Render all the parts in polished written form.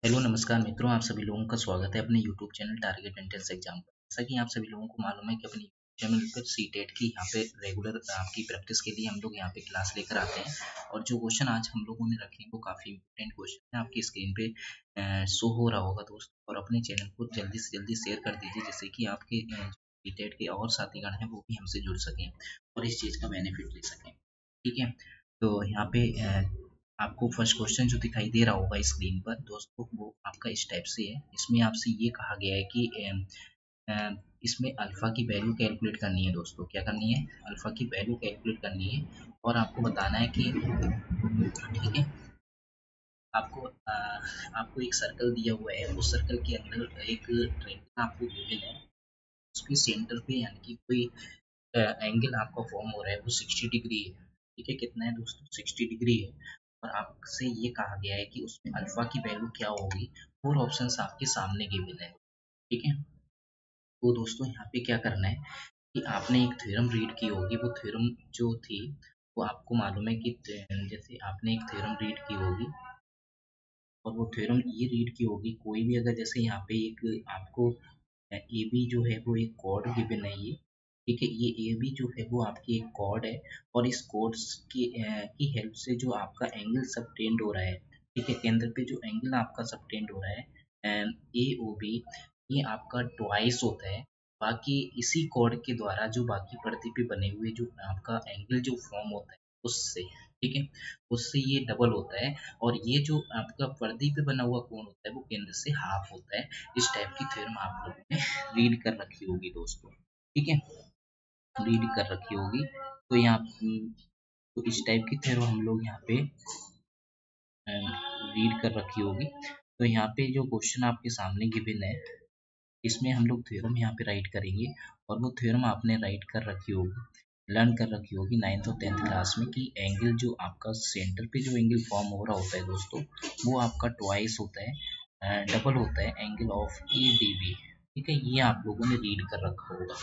Hello नमस्कार मित्रों, आप सभी लोगों का स्वागत है अपने YouTube channel target entrance exam पर। जैसा कि आप सभी लोगों को मालूम है कि अपने चैनल पर सीटेट की यहाँ पे रेगुलर आपकी प्रैक्टिस के लिए हम लोग यहाँ पे क्लास लेकर आते हैं। और जो क्वेश्चन आज हम लोगों ने रखे हैं वो काफ़ी इंपॉर्टेंट क्वेश्चन है, आपकी स्क्रीन पे शो हो रहा होगा दोस्तों। और अपने चैनल को जल्दी से जल्दी शेयर कर दीजिए, जिससे कि आपके सीटेट के और साथीगण हैं वो भी हमसे जुड़ सकें और इस चीज़ का बेनिफिट ले सकें। ठीक है, तो यहाँ पे आपको फर्स्ट क्वेश्चन जो दिखाई दे रहा होगा स्क्रीन पर दोस्तों, वो आपका इस टाइप से है। इसमें आपसे ये कहा गया है कि इसमें अल्फ़ा की वैल्यू कैलकुलेट करनी है दोस्तों। क्या करनी है? अल्फ़ा की वैल्यू कैलकुलेट करनी है और आपको बताना है कि ठीक है, आपको आपको एक सर्कल दिया हुआ है। उस सर्कल के अंदर एक ट्रायंगल आपको गिवन है। उसके सेंटर पे यानी कि कोई एंगल आपका फॉर्म हो रहा है वो 60 डिग्री है। ठीक है, कितना है दोस्तों? 60 डिग्री है। और आपसे ये कहा गया है कि उसमें अल्फा की वैल्यू क्या होगी। फोर ऑप्शंस आपके सामने गिवन है। ठीक है, तो दोस्तों यहाँ पे क्या करना है कि आपने एक थ्योरम रीड की होगी। वो थ्योरम जो थी वो आपको मालूम है कि जैसे आपने एक थ्योरम रीड की होगी और वो थ्योरम ये रीड की होगी, कोई भी अगर जैसे यहाँ पे एक आपको ए बी जो है वो एक कॉर्ड गिवन है ये। ठीक है, ये ए बी जो है वो आपकी एक कॉर्ड है और इस कॉर्ड की हेल्प से जो आपका एंगल सबटेंड हो रहा है। ठीक है, केंद्र पे जो एंगल आपका सबटेंड हो रहा है ए ओ बी, ये आपका ट्वाइस होता है बाकी इसी कॉर्ड के द्वारा जो बाकी पर्दे पे बने हुए जो आपका एंगल जो फॉर्म होता है उससे। ठीक है, उससे ये डबल होता है। और ये जो आपका पर्दे पे बना हुआ कोण होता है वो केंद्र से हाफ होता है। इस टाइप की थ्योरम आप लोगों ने रीड कर रखी होगी दोस्तों। ठीक है, रीड कर रखी होगी। तो यहाँ तो इस टाइप की थ्योरम हम लोग यहाँ पे रीड कर रखी होगी। तो यहाँ पे जो क्वेश्चन आपके सामने गिवन है इसमें हम लोग थ्योरम यहाँ पे राइट करेंगे। और वो थ्योरम आपने राइट कर रखी होगी, लर्न कर रखी होगी 9th और 10th क्लास में कि एंगल जो आपका सेंटर पे जो एंगल फॉर्म हो रहा होता है दोस्तों, वो आपका ट्वाइस होता है, डबल होता है angle of A D B. ठीक है, ये आप लोगों ने रीड कर रखा होगा।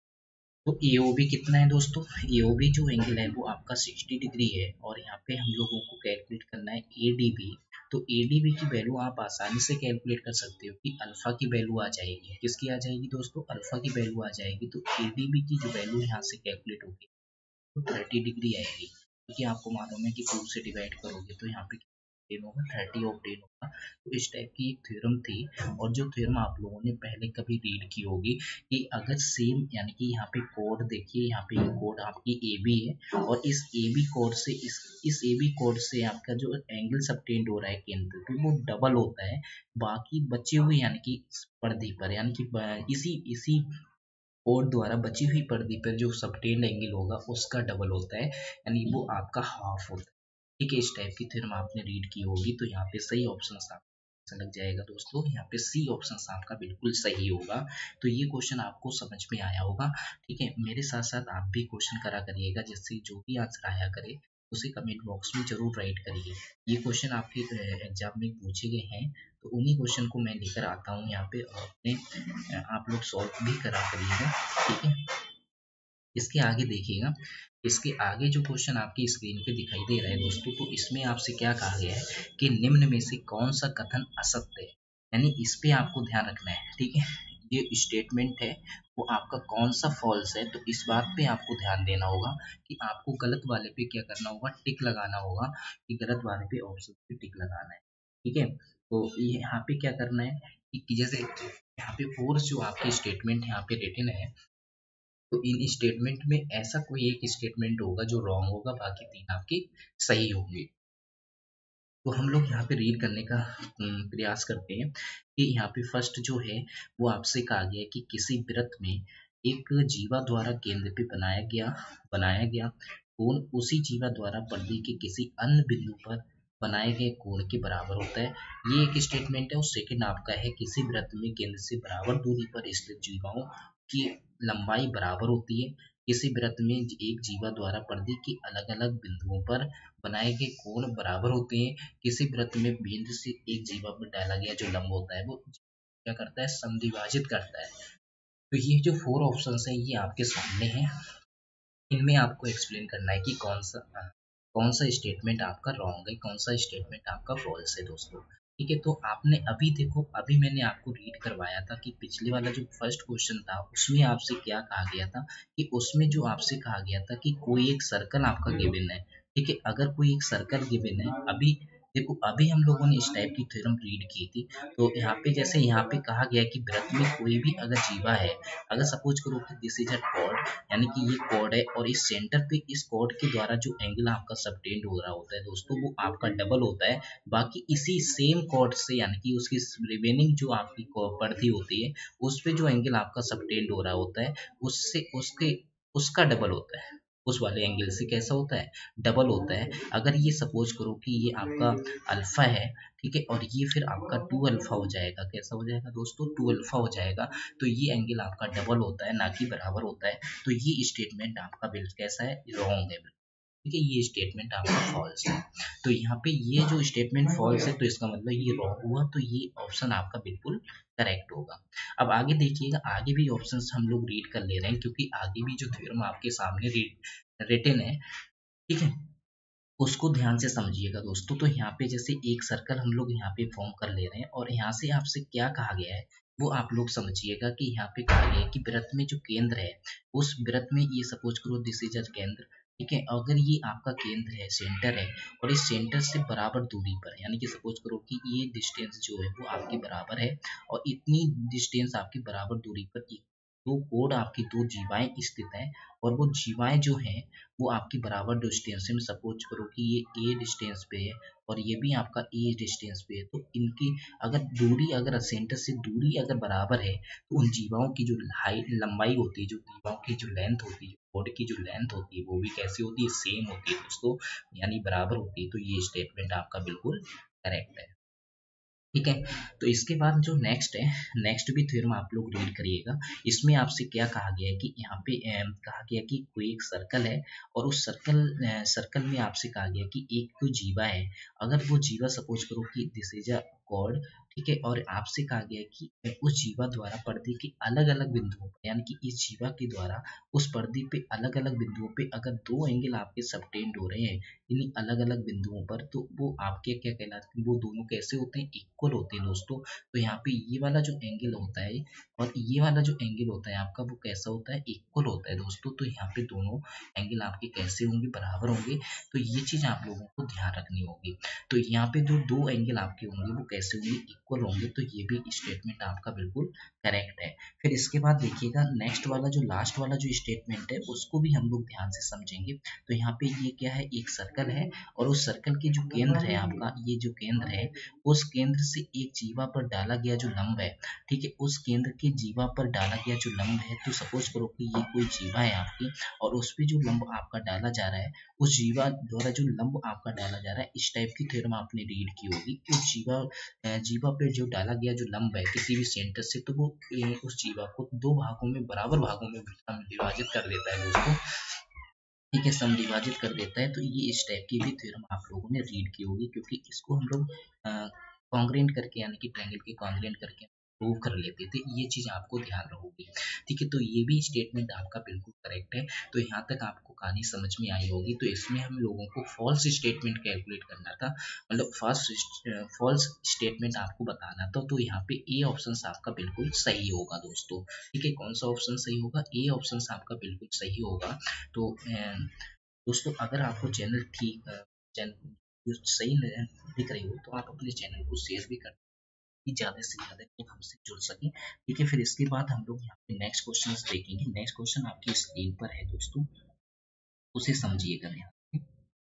तो एओबी कितना है दोस्तों? एओबी जो एंगल है वो आपका 60 डिग्री है और यहाँ पे हम लोगों को कैलकुलेट करना है एडीबी। तो एडीबी की वैल्यू आप आसानी से कैलकुलेट कर सकते हो कि अल्फा की वैल्यू आ जाएगी। किसकी आ जाएगी दोस्तों? अल्फा की वैल्यू आ जाएगी। तो एडीबी की जो वैल्यू यहाँ से कैलकुलेट होगी तो 30 डिग्री आएगी, क्योंकि आपको मालूम है कि 2 से डिवाइड करोगे तो यहाँ पे 10 होगा, 30 ऑफ 10 होगा। तो इस टाइप की एक थ्योरम थी। और जो थ्योरम आप लोगों ने पहले कभी रीड की होगी कि अगर सेम यानी कि यहाँ पे कोड देखिए, यहाँ पे कोड आपकी ए बी है और इस ए बी कोड से इस ए बी कोड से आपका जो एंगल सबटेंड हो रहा है केंद्र पे वो डबल होता है बाकी बचे हुए यानी कि पर्दे पर, यानी कि इसी इसी कोड द्वारा बची हुई पर्दे पर जो सबटेंड एंगल होगा उसका डबल होता है, यानी वो आपका हाफ होता है। ठीक है, इस टाइप की थ्योरम आपने रीड की होगी। तो यहाँ पे सही ऑप्शन आपका लग जाएगा दोस्तों। यहाँ पे सी ऑप्शन आपका बिल्कुल सही होगा। तो ये क्वेश्चन आपको समझ में आया होगा। ठीक है, मेरे साथ साथ आप भी क्वेश्चन करा करिएगा, जिससे जो भी आंसर आया करे उसे कमेंट बॉक्स में जरूर राइट करिए। ये क्वेश्चन आपके एग्जाम में पूछे गए हैं, तो उन्हीं क्वेश्चन को मैं लेकर आता हूँ यहाँ पे और अपने आप लोग सॉल्व भी करा करिएगा। ठीक है, इसके आगे देखिएगा। इसके आगे जो क्वेश्चन आपकी स्क्रीन पे दिखाई दे रहा है दोस्तों, तो इसमें आपसे क्या कहा गया है कि निम्न में से कौन सा कथन असत्य है, यानी इस पे आपको ध्यान रखना है। ठीक है, ये स्टेटमेंट है वो आपका कौन सा फॉल्स है, तो इस बात पे आपको ध्यान देना होगा कि आपको गलत वाले पे क्या करना होगा, टिक लगाना होगा कि गलत वाले पे ऑप्शन पे टिक लगाना है। ठीक है, तो ये यहाँ पे क्या करना है कि जैसे यहाँ पे फोर्स जो आपकी स्टेटमेंट यहाँ पे रिटन है, तो इन स्टेटमेंट में ऐसा कोई एक स्टेटमेंट होगा जो रॉन्ग होगा, बाकी तीन आपके सही होंगे। तो हम लोग यहाँ पे रीड करने का प्रयास करते हैं कि यहाँ पे फर्स्ट जो है वो आपसे कहा गया है कि किसी वृत्त में एक जीवा द्वारा केंद्र पे बनाया गया कोण उसी जीवा द्वारा पर्दे के किसी अन्य बिंदु पर बनाए गए कोण के बराबर होता है। ये एक स्टेटमेंट है। और सेकंड आपका है किसी वृत्त में केंद्र से बराबर दूरी पर स्थित जीवाओं की लंबाई बराबर होती है। किसी वृत्त में एक जीवा द्वारा पर्दे के अलग अलग बिंदुओं पर बनाए गए कोण बराबर होते हैं। किसी वृत्त में बिंदु से एक जीवा पर डाला गया जो लंब होता है वो क्या करता है, समद्विभाजित करता है। तो ये जो फोर ऑप्शंस हैं ये आपके सामने हैं। इनमें आपको एक्सप्लेन करना है कि कौन सा स्टेटमेंट आपका रॉन्ग है, कौन सा स्टेटमेंट आपका फॉल्स है दोस्तों। ठीक है, तो आपने अभी देखो, अभी मैंने आपको रीड करवाया था कि पिछले वाला जो फर्स्ट क्वेश्चन था उसमें आपसे क्या कहा गया था, कि उसमें जो आपसे कहा गया था कि कोई एक सर्कल आपका गिवन है। ठीक है, अगर कोई एक सर्कल गिवन है, अभी देखो अभी हम लोगों ने इस टाइप की थ्योरम रीड की थी। तो यहाँ पे जैसे यहाँ पे कहा गया है कि वृत्त में कोई भी अगर जीवा है, अगर सपोज करो कि दिस इज अ कॉर्ड, यानी कि ये कॉर्ड है और इस सेंटर पे इस कॉर्ड के द्वारा जो एंगल आपका सबटेंड हो रहा होता है दोस्तों, वो आपका डबल होता है बाकी इसी सेम कॉर्ड से, यानी कि उसकी रिमेनिंग जो आपकी पड़ती होती है उस पे जो एंगल आपका सबटेंड हो रहा होता है उससे उसके उसका डबल होता है, उस वाले एंगल से कैसा होता है, डबल होता है। अगर ये सपोज करो कि ये आपका अल्फा है, ठीक है, और ये फिर आपका 2 अल्फा हो जाएगा, कैसा हो जाएगा दोस्तों, 2 अल्फा हो जाएगा, तो ये एंगल आपका डबल होता है ना कि बराबर होता है। तो ये स्टेटमेंट आपका बिल्कुल कैसा है, रॉन्ग है। ठीक है, ये स्टेटमेंट आपका फॉल्स है। तो यहाँ पे ये जो स्टेटमेंट फॉल्स है तो इसका मतलब ये रॉन्ग हुआ, तो ये ऑप्शन आपका बिल्कुल करेक्ट होगा। अब आगे देखिएगा, आगे भी ऑप्शंस हम लोग रीड कर ले रहे हैं क्योंकि आगे भी जो थ्योरम आपके सामने रिटन है, ठीक है, उसको ध्यान से समझिएगा दोस्तों। तो यहाँ पे जैसे एक सर्कल हम लोग यहाँ पे फॉर्म कर ले रहे हैं और यहाँ से आपसे क्या कहा गया है वो आप लोग समझिएगा कि यहाँ पे कहा गया है कि वृत्त में जो केंद्र है, उस वृत्त में ये सपोज करो दिस इज अ केंद्र, ठीक है, अगर ये आपका केंद्र है, सेंटर है, और इस सेंटर से बराबर दूरी पर, यानी कि सपोज करो कि ये डिस्टेंस जो है वो आपकी बराबर है और इतनी डिस्टेंस आपकी बराबर दूरी पर दो कोड आपकी दो जीवाएं स्थित हैं, और वो जीवाएं जो हैं वो आपकी बराबर डिस्टेंस में, सपोज करो कि ये ए डिस्टेंस पे है और ये भी आपका ए डिस्टेंस पे है, तो इनकी अगर दूरी, अगर सेंटर से दूरी अगर बराबर है तो उन जीवाओं की जो हाइट लंबाई होती है, जो जीवाओं की जो लेंथ होती है, कोड की जो लेंथ होती है वो भी कैसी होती है, सेम होती है दोस्तों, यानी बराबर होती है। तो ये स्टेटमेंट आपका बिल्कुल करेक्ट है। ठीक है, तो इसके बाद जो नेक्स्ट है, नेक्स्ट भी थ्योरम आप लोग रीड करिएगा। इसमें आपसे क्या कहा गया है कि यहाँ पे कहा गया कि कोई एक सर्कल है और उस सर्कल में आपसे कहा गया कि एक तो जीवा है, अगर वो जीवा सपोज करो कि दिस इज अ कॉर्ड, ठीक है, और आपसे कहा गया है कि उस जीवा द्वारा पर्दे के अलग अलग बिंदुओं पर, यानी कि इस जीवा के द्वारा उस पर्दे पे अलग अलग बिंदुओं पे अगर दो एंगल आपके सबटेंड हो रहे हैं इन्हीं अलग अलग बिंदुओं पर, तो वो आपके क्या कहलाते हैं, वो दोनों कैसे होते हैं, इक्वल होते हैं दोस्तों। तो यहाँ पे ये वाला जो एंगल होता है और ये वाला जो एंगल होता है आपका, वो कैसा होता है, इक्वल होता है दोस्तों। तो यहाँ पे दोनों एंगल आपके कैसे होंगे, बराबर होंगे। तो ये चीज आप लोगों को ध्यान रखनी होगी। तो यहाँ पे जो दो एंगल आपके होंगे वो कैसे होंगे, इक्वल होंगे। तो ये भी स्टेटमेंट आपका बिल्कुल करेक्ट है। फिर इसके बाद देखिएगा नेक्स्ट वाला जो लास्ट वाला जो स्टेटमेंट है उसको भी हम लोग ध्यान से समझेंगे। तो यहाँ पे ये क्या है, एक सर्कल है और उस सर्कल की जो केंद्र है आपका, ये जो केंद्र है, उस केंद्र से एक जीवा पर डाला गया जो लंब है, ठीक है, उस केंद्र के जीवा पर डाला गया जो लंब है, तो सपोज करो कि ये कोई जीवा है आपकी और उस पे जो लंब आपका डाला जा रहा है, उस जीवा द्वारा जो लंब आपका डाला जा रहा है, इस टाइप की थ्योरम आपने रीड की होगी कि उस जीवा पे जो डाला गया जो लंब है किसी भी सेंटर से, तो वो उस जीवा को दो भागों में, बराबर भागों में विभाजित कर देता है दोस्तों। ठीक है, सम विभाजित कर देता है। तो ये इस टाइप की भी थ्योरम आप लोगों ने रीड की होगी क्योंकि इसको हम लोग कॉन्ग्रेंट करके, यानी कि ट्रायंगल के कॉन्ग्रेंट करके प्रूव कर लेते थे। ये चीज आपको ध्यान रहोगी। ठीक है, तो ये भी स्टेटमेंट आपका बिल्कुल करेक्ट है। तो यहाँ तक आपको कहानी समझ में आई होगी। तो इसमें हम लोगों को फॉल्स स्टेटमेंट कैलकुलेट करना था, मतलब फर्स्ट फॉल्स स्टेटमेंट आपको बताना था। तो यहाँ पे ए ऑप्शन आपका बिल्कुल सही होगा दोस्तों। ठीक है, कौन सा ऑप्शन सही होगा, ए ऑप्शन आपका बिल्कुल सही होगा। तो दोस्तों अगर आपको चैनल सही दिख रही हो तो आप अपने चैनल को शेयर भी कर, कि ज़्यादा से ज़्यादा लोग हमसे जुड़ सकें। ठीक है, फिर इसके बाद हम लोग यहाँ पे नेक्स्ट क्वेश्चन देखेंगे। नेक्स्ट क्वेश्चन आपकी स्क्रीन पर है दोस्तों, उसे समझिएगा ध्यान से।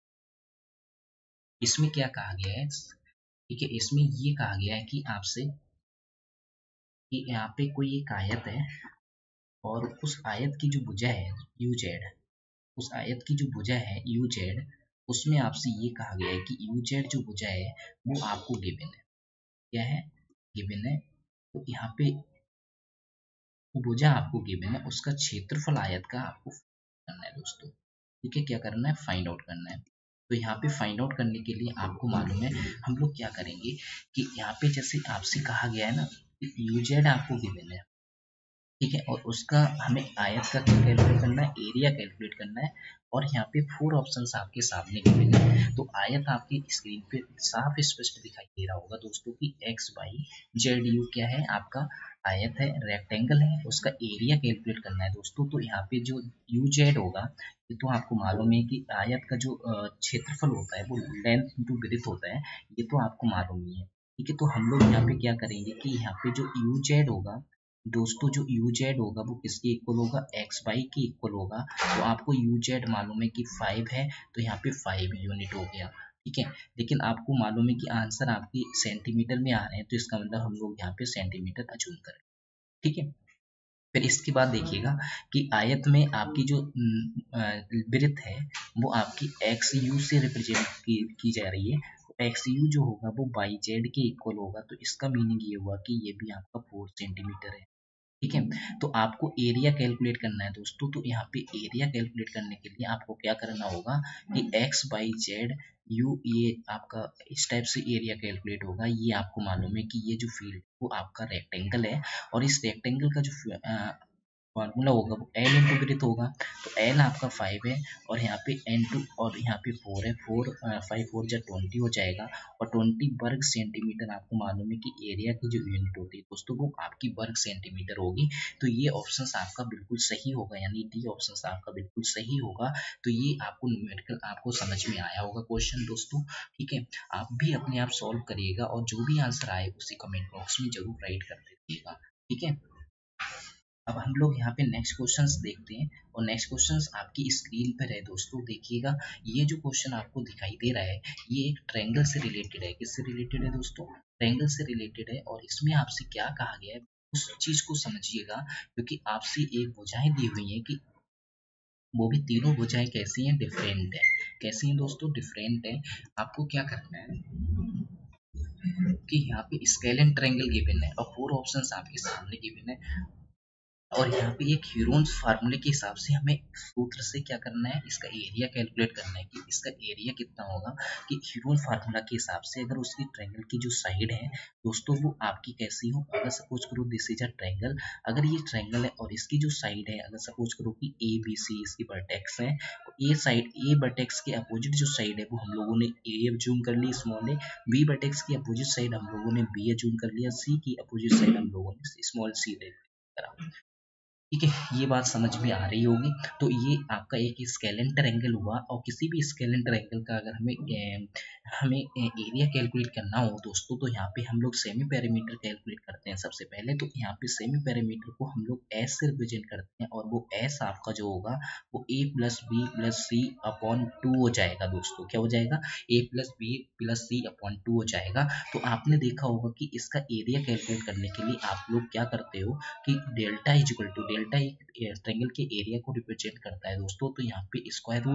इसमें क्या कहा गया है, ठीक है, इसमें ये कहा गया है कि आपसे कि यहाँ पे कोई एक आयत है और उस आयत की जो भुजा है यू जेड, उस आयत की जो भुजा है यू जेड, उसमें आपसे ये कहा गया है कि यू जेड जो भुजा है वो आपको गिवन है, क्या है, गिवन है। तो यहाँ पे वो भुजा आपको गिवन है, उसका क्षेत्रफल आयत का आपको करना है दोस्तों। ठीक है, क्या करना है, फाइंड आउट करना है। तो यहाँ पे फाइंड आउट करने के लिए आपको मालूम है हम लोग क्या करेंगे कि यहाँ पे जैसे आपसे कहा गया है ना, यू जेड आपको गिवन है, ठीक है। और उसका हमें आयत का क्या कैलकुलेट करना है, एरिया कैलकुलेट करना है। और यहाँ पे 4 ऑप्शंस आपके सामने गिवन है। तो आयत आपकी स्क्रीन पे साफ स्पष्ट दिखाई दे रहा होगा दोस्तों कि एक्स वाई जेड यू क्या है, आपका आयत है, रेक्टेंगल है, उसका एरिया कैलकुलेट करना है दोस्तों। तो यहाँ पे जो यू जेड होगा, ये तो आपको मालूम है कि आयत का जो क्षेत्रफल होता है वो लेंथ इंटू ब्रेड्थ होता है, ये तो आपको मालूम ही है। ठीक है। तो हम लोग यहाँ पे क्या करेंगे कि यहाँ पे जो यू जेड होगा दोस्तों, जो यू जेड होगा वो किसके इक्वल होगा, एक्स वाई के इक्वल होगा। तो आपको यू जेड मालूम है कि 5 है, तो यहाँ पे 5 यूनिट हो गया। ठीक है। लेकिन आपको मालूम है कि आंसर आपकी सेंटीमीटर में आ रहे हैं, तो इसका मतलब हम लोग यहाँ पे सेंटीमीटर अज्यूम करें। ठीक है। फिर इसके बाद देखिएगा कि आयत में आपकी जो ब्रेड्थ है वो आपकी एक्स यू से रिप्रेजेंट की जा रही है। एक्स यू जो होगा वो बाई जेड के इक्वल होगा, तो इसका मीनिंग ये हुआ कि ये भी आपका 4 सेंटीमीटर है। ठीक है। तो आपको एरिया कैलकुलेट करना है दोस्तों। तो यहाँ पे एरिया कैलकुलेट करने के लिए आपको क्या करना होगा कि एक्स बाई जेड यू, ये आपका इस टाइप से एरिया कैलकुलेट होगा। ये आपको मालूम है कि ये जो फील्ड वो आपका रेक्टेंगल है, और इस रेक्टेंगल का जो फार्मूला होगा वो एल इंटू ब्रेथ होगा। तो एल आपका 5 है, और यहाँ पे एन टू, और यहाँ पे 4 है। 5 4 जा 20 हो जाएगा, और 20 वर्ग सेंटीमीटर आपको मालूम है कि एरिया की जो यूनिट होती है दोस्तों वो आपकी वर्ग सेंटीमीटर होगी। तो ये ऑप्शन आपका बिल्कुल सही होगा, यानी डी ऑप्शन आपका बिल्कुल सही होगा। तो ये आपको न्यूमेरिकल आपको समझ में आया होगा क्वेश्चन दोस्तों। ठीक है। आप भी अपने आप सॉल्व करिएगा, और जो भी आंसर आए उसे कमेंट बॉक्स में जरूर राइट कर दीजिएगा। ठीक है। अब हम लोग यहाँ पे नेक्स्ट क्वेश्चंस देखते हैं, और नेक्स्ट क्वेश्चंस आपकी स्क्रीन पर है दोस्तों, देखिएगा। ये जो क्वेश्चन आपको दिखाई दे रहा है ये एक ट्रायंगल से रिलेटेड है। किससे रिलेटेड है दोस्तों, ट्रायंगल से रिलेटेड है। और इसमें आपसे क्या कहा गया है उस चीज को समझिएगा, क्योंकि आपसे एक भुजाएं दी हुई है कि वो भी तीनों भुजाएं कैसी हैं, डिफरेंट है। कैसी हैं दोस्तों, डिफरेंट है। आपको क्या करना है कि यहाँ पे स्केल एंड ट्रायंगल गिवन है, और 4 ऑप्शंस आपके सामने गिवन है। और यहाँ पे एक ह्यूरोन्स फार्मूले के हिसाब से हमें सूत्र से क्या करना है, इसका एरिया कैलकुलेट करना है कि इसका एरिया कितना होगा। कि ह्यूरोन फार्मूला के हिसाब से अगर उसकी ट्रायंगल की जो साइड है दोस्तों वो आपकी कैसी हो, अगर सपोज करो दिस इज अ ट्रायंगल, अगर ये ट्रायंगल है और इसकी जो साइड है, अगर सपोज करो कि ए बी सी इसकी वर्टेक्स है, तो ए साइड, ए वर्टेक्स के अपोजिट जो साइड है वो हम लोगों ने ए अज्यूम कर ली स्मॉल ए, बी वर्टेक्स की अपोजिट साइड हम लोगों ने बी अज्यूम कर लिया, सी की अपोजिट साइड हम लोगों ने स्मॉल सी करा। ठीक है। ये बात समझ में आ रही होगी। तो ये आपका एक स्केलेन ट्रायंगल हुआ, और किसी भी स्केलेन ट्रायंगल का अगर हमें एरिया कैलकुलेट करना हो दोस्तों, तो यहाँ पे हम लोग सेमी पैरामीटर कैलकुलेट करते हैं सबसे पहले। तो यहाँ पे सेमी पैरामीटर को हम लोग एस से रिप्रेजेंट करते हैं, और वो एस आपका जो होगा वो A plus B plus C upon 2 हो जाएगा दोस्तों। क्या हो जाएगा, A plus B plus C upon 2 हो जाएगा। तो आपने देखा होगा कि इसका एरिया कैलकुलेट करने के लिए आप लोग क्या करते हो कि delta is equal to, delta एक ट्रायंगल के एरिया को रिप्रेजेंट करता है दोस्तों। तो यहाँ पे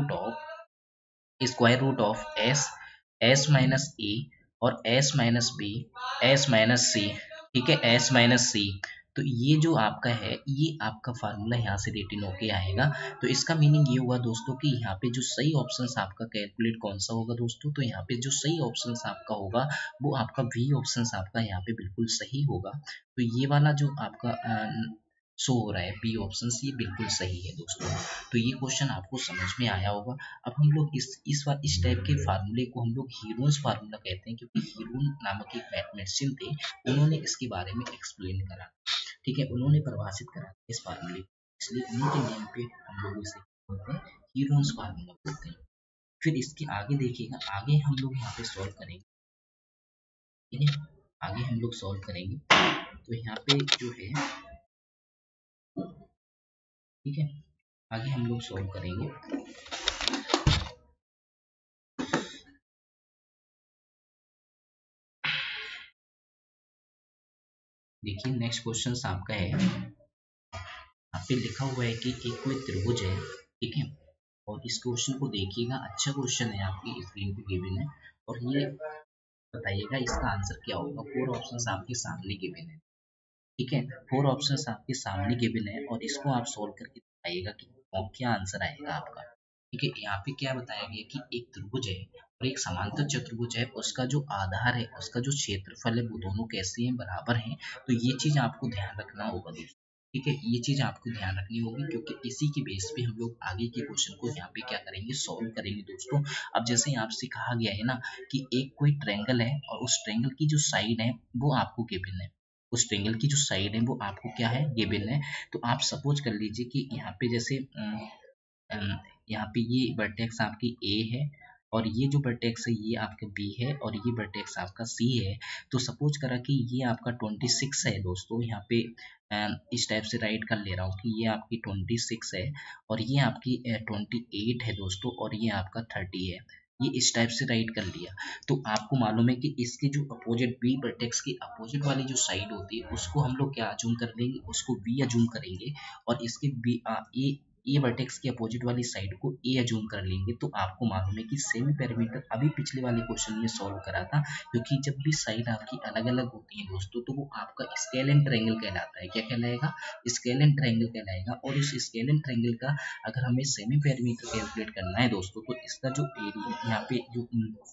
square root of S, S minus A, और S minus B, S minus C. ठीक है, एस माइनस सी। तो ये जो आपका है ये आपका फार्मूला यहाँ से रिटर्न होके आएगा। तो इसका मीनिंग ये हुआ दोस्तों कि यहाँ पे जो सही ऑप्शन आपका कैलकुलेट कौन सा होगा दोस्तों, तो यहाँ पे जो सही ऑप्शन आपका होगा वो आपका बी ऑप्शन आपका यहाँ पे बिल्कुल सही होगा। तो ये वाला जो आपका शो हो रहा है बी ऑप्शन, ये बिल्कुल सही है दोस्तों। तो ये क्वेश्चन आपको समझ में आया होगा। अब हम लोग इस बार इस टाइप के फार्मूले को हम लोग हीरोन्स फार्मूला कहते हैं, क्योंकि हीरोन नामक एक मैथमेटिशियन थे, उन्होंने इसके बारे में एक्सप्लेन करा। ठीक है, उन्होंने परिभाषित करा इस फार्मूले को, इसलिए उन्हीं के नेम पे हम लोग इसे बोलते हैं, हीरोन्स फार्मूला बोलते हैं। फिर इसके आगे देखिएगा, आगे हम लोग यहाँ पे सॉल्व करेंगे। ठीक है, आगे हम लोग सॉल्व करेंगे। तो यहाँ पे जो है, ठीक है, आगे हम लोग सॉल्व करेंगे। देखिए नेक्स्ट क्वेश्चन आपका है, यहाँ पे लिखा हुआ है कि एक कोई त्रिभुज है। ठीक है, और इस क्वेश्चन को देखिएगा, अच्छा क्वेश्चन है, आपकी स्क्रीन पे गिवन है, और ये बताइएगा इसका आंसर क्या होगा। 4 ऑप्शंस आपके सामने गिवन है। ठीक है, 4 ऑप्शंस आपके सामने गिवन है, और इसको आप सोल्व करके बताइएगा कि क्या आंसर आएगा आपका। ठीक है, यहाँ पे क्या बताया गया कि एक त्रिभुज है और एक समांतर चतुर्भुज है, उसका जो आधार है, उसका जो क्षेत्रफल है, वो दोनों कैसे हैं, बराबर हैं। तो ये चीज आपको ध्यान रखना होगा दोस्तों। ठीक है, ये चीज़ आपको ध्यान रखनी होगी क्योंकि इसी के बेस पे हम लोग आगे के क्वेश्चन को यहाँ पे क्या करेंगे, सॉल्व करेंगे दोस्तों। अब जैसे आपसे कहा गया है ना कि एक कोई ट्रायंगल है और उस ट्रायंगल की जो साइड है वो आपको गिवन है, उस ट्रायंगल की जो साइड है वो आपको क्या है, गिवन है। तो आप सपोज कर लीजिए कि यहाँ पे जैसे यहाँ पे ये वर्टेक्स आपकी ए है और ये जो वर्टेक्स है ये आपका बी है और ये वर्टेक्स आपका सी है। तो सपोज करा कि ये आपका 26 है दोस्तों, यहाँ पे इस टाइप से राइट कर ले रहा हूँ कि ये आपकी 26 है और ये आपकी 28 है दोस्तों और ये आपका 30 है। ये इस टाइप से राइट कर लिया। तो आपको मालूम है कि इसके जो अपोजिट बी वर्टेक्स की अपोजिट वाली जो साइड होती है उसको हम लोग क्या अजूम कर लेंगे, उसको बी अजूम करेंगे और इसके बी ए वर्टेक्स की अपोजिट वाली साइड को ए अजूम कर लेंगे। तो आपको मालूम है कि सेमी पैरामीटर अभी पिछले वाले क्वेश्चन में सॉल्व करा था, क्योंकि जब भी साइड आपकी अलग अलग होती है दोस्तों तो वो आपका स्केल एंड ट्रायंगल कहलाता है। क्या कहलाएगा, स्केल एंड ट्रायंगल कहलाएगा। और उस स्केल एंड ट्रायंगल का अगर हमें सेमी पैरामीटर कैलकुलेट करना है दोस्तों तो इसका जो एरिया यहाँ पे जो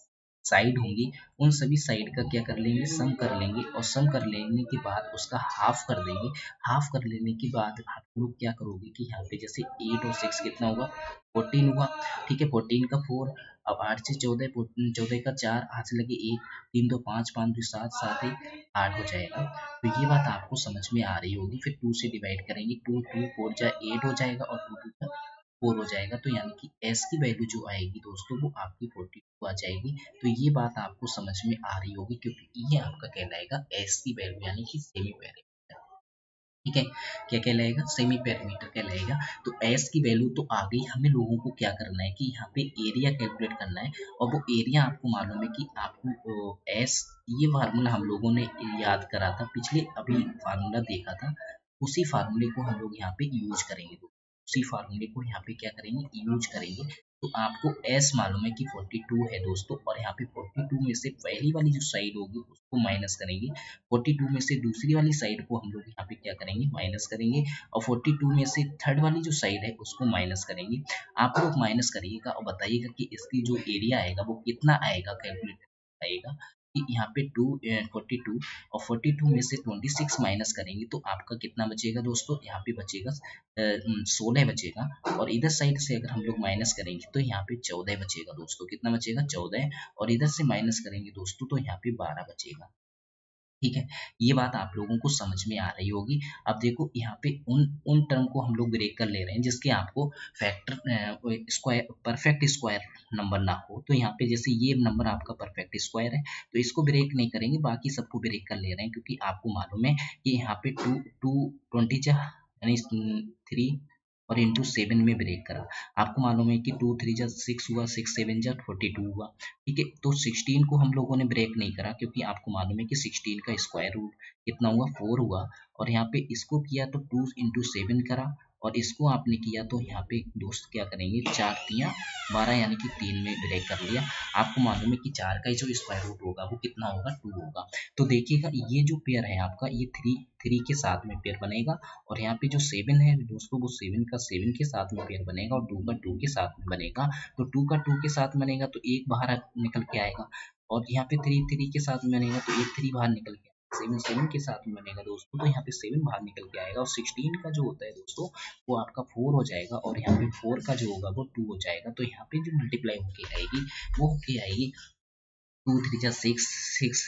साइड होंगी उन सभी साइड का क्या कर लेंगे, सम कर लेंगे और सम कर लेने के बाद उसका हाफ कर देंगे। हाफ कर लेने के बाद आप लोग क्या करोगे कि यहाँ पे जैसे 8 और 6 कितना होगा, 14 हुआ। ठीक है, 14 का 4, अब 8 से 14, 14 का 4, हाथ से लगे 1, 3 2 5, 5 2 7, 7 1 8 हो जाएगा। तो ये बात आपको समझ में आ रही होगी। फिर 2 से डिवाइड करेंगे, 2 2 4 जा 8 हो जाएगा और 2 2 का 4 हो जाएगा। तो यानी कि एस की वैल्यू जो आएगी दोस्तों वो आपकी 42 आ जाएगी। तो ये बात आपको समझ में आ रही होगी क्योंकि ये आपका कहलाएगा एस की वैल्यू यानी कि सेमी पैरामीटर। ठीक है, क्या कहलाएगा, सेमी पैरामीटर कहलाएगा। तो एस की वैल्यू तो आ गई। हमें लोगों को क्या करना है कि यहाँ पे एरिया कैलकुलेट करना है और वो एरिया आपको मालूम है कि आपको एस, ये फार्मूला हम लोगों ने याद करा था पिछले, अभी फार्मूला देखा था, उसी फार्मूले को हम लोग यहाँ पे यूज करेंगे। उसी फार्मूले को यहाँ पे क्या करेंगे, यूज करेंगे। तो आपको एस मालूम है कि 42 है दोस्तों और यहाँ पे 42 में से पहली वाली जो साइड होगी उसको माइनस करेंगे, 42 में से दूसरी वाली साइड को हम लोग यहाँ पे क्या करेंगे, माइनस करेंगे और 42 में से थर्ड वाली जो साइड है उसको माइनस करेंगे। आप लोग माइनस करिएगा और बताइएगा कि इसकी जो एरिया आएगा वो कितना आएगा, कैलकुलेट आएगा कि यहाँ पे 42 और 42 में से 26 माइनस करेंगे तो आपका कितना बचेगा दोस्तों, यहाँ पे बचेगा 16 बचेगा। और इधर साइड से अगर हम लोग माइनस करेंगे तो यहाँ पे 14 बचेगा दोस्तों, कितना बचेगा, 14। और इधर से माइनस करेंगे दोस्तों तो यहाँ पे 12 बचेगा। ठीक है, ये बात आप लोगों को समझ में आ रही होगी। अब देखो यहाँ पे उन उन टर्म को हम लोग ब्रेक कर ले रहे हैं जिसके आपको factor square, perfect square number ना हो। तो यहाँ पे जैसे ये नंबर आपका परफेक्ट स्क्वायर है तो इसको ब्रेक नहीं करेंगे, बाकी सबको ब्रेक कर ले रहे हैं क्योंकि आपको मालूम है कि यहाँ पे 20 यानी 3 और इंटू 7 में ब्रेक करा। आपको मालूम है कि 2 3 जा 6 हुआ, 6 7 जा 42 हुआ। ठीक है, तो 16 को हम लोगों ने ब्रेक नहीं करा क्योंकि आपको मालूम है कि 16 का स्क्वायर रूट कितना हुआ, 4 हुआ। और यहाँ पे इसको किया तो 2 इंटू 7 करा और इसको आपने किया तो यहाँ पे दोस्त क्या करेंगे, 4 3 12 यानी कि 3 में ब्रेक कर लिया। आपको मालूम है कि 4 का जो स्क्वायर रूट होगा वो कितना होगा, 2 होगा। तो देखिएगा ये जो पेयर है आपका ये 3 के साथ में पेयर बनेगा और यहाँ पे जो 7 है दोस्तों वो 7 का 7 के साथ में पेयर बनेगा और 2 का 2 के साथ में बनेगा। तो 2 का 2 के साथ बनेगा तो एक बाहर निकल के आएगा और यहाँ पे 3 के साथ में बनेगा तो एक 3 बाहर निकल के, 7 के साथ में बनेगा दोस्तों तो यहाँ पे 7 बाहर निकल के आएगा और 16 का जो होता है दोस्तों वो आपका 4 हो जाएगा और यहाँ पे 4 का जो होगा वो 2 हो जाएगा। तो यहाँ पे जो मल्टीप्लाई होके आएगी वो होके आएगी 2 3 जा 6 6